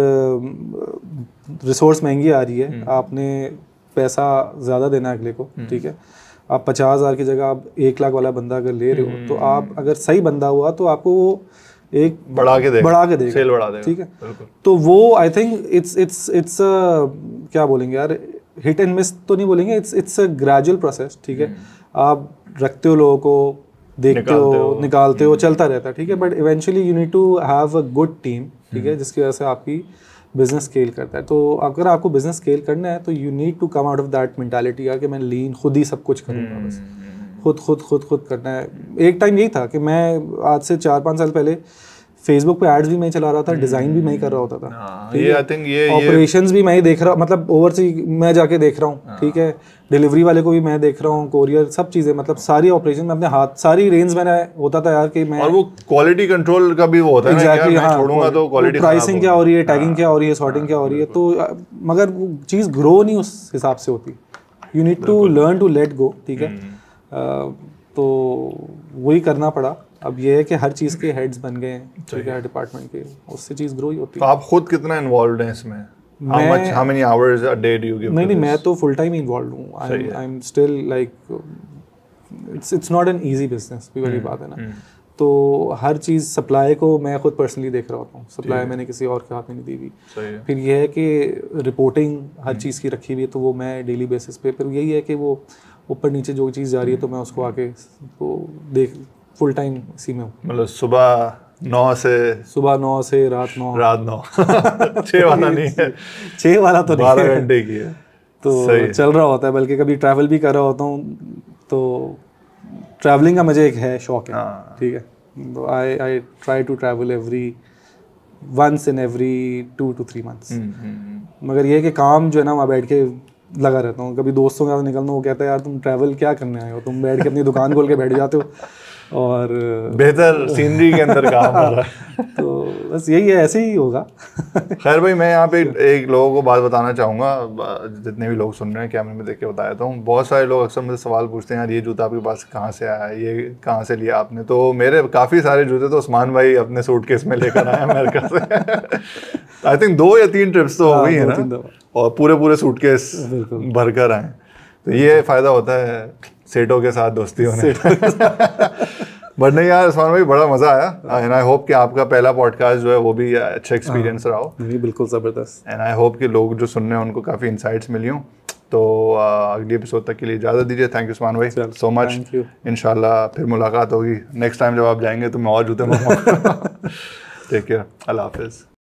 रिसोर्स महंगी आ रही है, आपने पैसा ज़्यादा देना है अगले को, ठीक है. आप पचास हज़ार की जगह आप एक लाख वाला बंदा अगर ले रहे हो तो आप अगर सही बंदा हुआ तो आपको वो एक बढ़ा के देगा, बढ़ा के देगा, सेल बढ़ा देगा, ठीक है. तो वो I think it's it's it's क्या बोलेंगे यार, हिट एंड मिस तो नहीं बोलेंगे, it's it's a gradual process, ठीक है. आप रखते हो लोगों को, देखते निकालते हो, हो निकालते हो, चलता रहता है, ठीक है. But eventually you need to have a good team, ठीक है, जिसकी वजह से आपकी बिजनेस स्केल करता है. तो अगर आपको बिजनेस स्केल करना है तो you need to come out of that mentality यार कि मैं लीन खुद ही सब कुछ करूँगा, बस खुद खुद खुद खुद करना है. एक टाइम यही था कि मैं आज से चार पाँच साल पहले फेसबुक पे एड्स भी मैं चला रहा था, डिजाइन भी मैं ही कर रहा होता था, ये आई थिंक ये ऑपरेशंस भी मैं ही देख रहा, मतलब ओवरसी मैं जाके देख रहा हूँ, ठीक है. डिलीवरी वाले को भी मैं देख रहा हूँ, कोरियर सब चीज़ें, मतलब सारी ऑपरेशन में अपने हाथ, सारी रेंज मैंने होता था यार कि मैं, और वो क्वालिटी कंट्रोल का भी वो होता है exactly, ना, हाँ, छोड़ूंगा तो क्वालिटी, प्राइसिंग क्या हो रही है, टैगिंग क्या हो रही है, सॉर्टिंग क्या हो रही है. तो मगर वो चीज़ ग्रो नहीं उस हिसाब से होती. You need to learn to let go, ठीक है. तो वही करना पड़ा. अब ये है कि हर चीज़ के हेड्स बन गए हैं, ठीक है, हर डिपार्टमेंट के, उससे चीज़ ग्रो ही होती है. तो आप खुद कितना इन्वॉल्व हैं इसमें? How much, how many hours a day do you give? नहीं नहीं, मैं तो फुल टाइम इन्वॉल्व हूँ. I am still like it's it's not an easy business, भी बड़ी बात है ना. तो हर चीज़ सप्लाई को मैं खुद पर्सनली देख रहा होता हूँ, सप्लाई मैंने किसी और के हाथ में नहीं दी हुई. फिर ये है कि रिपोर्टिंग हर चीज़ की रखी हुई है, तो वो मैं डेली बेसिस पे, फिर यही है कि वो ऊपर नीचे जो चीज़ जा रही है तो मैं उसको आके वो देख फुल टाइम इसी में हूँ. मतलब सुबह नौ से सुबह नौ से रात नौ रात नौ छः वाला नहीं है, छः वाला तो बारह घंटे की है, तो चल रहा होता है. बल्कि कभी ट्रैवल भी कर रहा होता हूँ, तो ट्रैवलिंग का मुझे एक है शौक है, ठीक है. तो I I try to travel every once in every two two three months. मगर ये है कि काम जो है ना वहाँ बैठ के लगा रहता हूँ. कभी दोस्तों के साथ निकलना, वो कहता है यार तुम ट्रैवल क्या करने आए हो, तुम बैठ के अपनी दुकान खोल के बैठ जाते हो और बेहतर सीनरी के अंदर काम हो रहा है. तो बस यही है, ऐसे ही होगा. खैर भाई, मैं यहाँ पे एक लोगों को बात बताना चाहूँगा, जितने भी लोग सुन रहे हैं, कैमरे में देख के बताया था हूँ. बहुत सारे लोग अक्सर मुझे सवाल पूछते हैं यार ये जूता आपके पास कहाँ से आया है, ये कहाँ से लिया आपने. तो मेरे काफ़ी सारे जूते तो उस्मान भाई अपने सूटकेस में लेकर आए अमेरिका से. आई थिंक दो या तीन ट्रिप्स तो हो गई है ना, और पूरे पूरे सूटकेस भर कर आए. तो ये फ़ायदा होता है सेठों के साथ दोस्ती होने. बट नहीं यार उस्मान भाई, बड़ा मज़ा आया. एंड आई होप कि आपका पहला पॉडकास्ट जो है वो भी अच्छा एक्सपीरियंस रहा हो. नहीं, बिल्कुल ज़बरदस्त. एंड आई होप कि लोग जो सुन रहे हैं उनको काफ़ी इंसाइट्स मिली हों. तो अगली एपिसोड तक के लिए इजाज़त दीजिए. थैंक यू उस्मान भाई सो मच. इंशाल्लाह फिर मुलाकात होगी नेक्स्ट टाइम जब आप जाएंगे तो मैं और जूते मंगवाऊंगा. Take care. अल्लाह हाफिज़.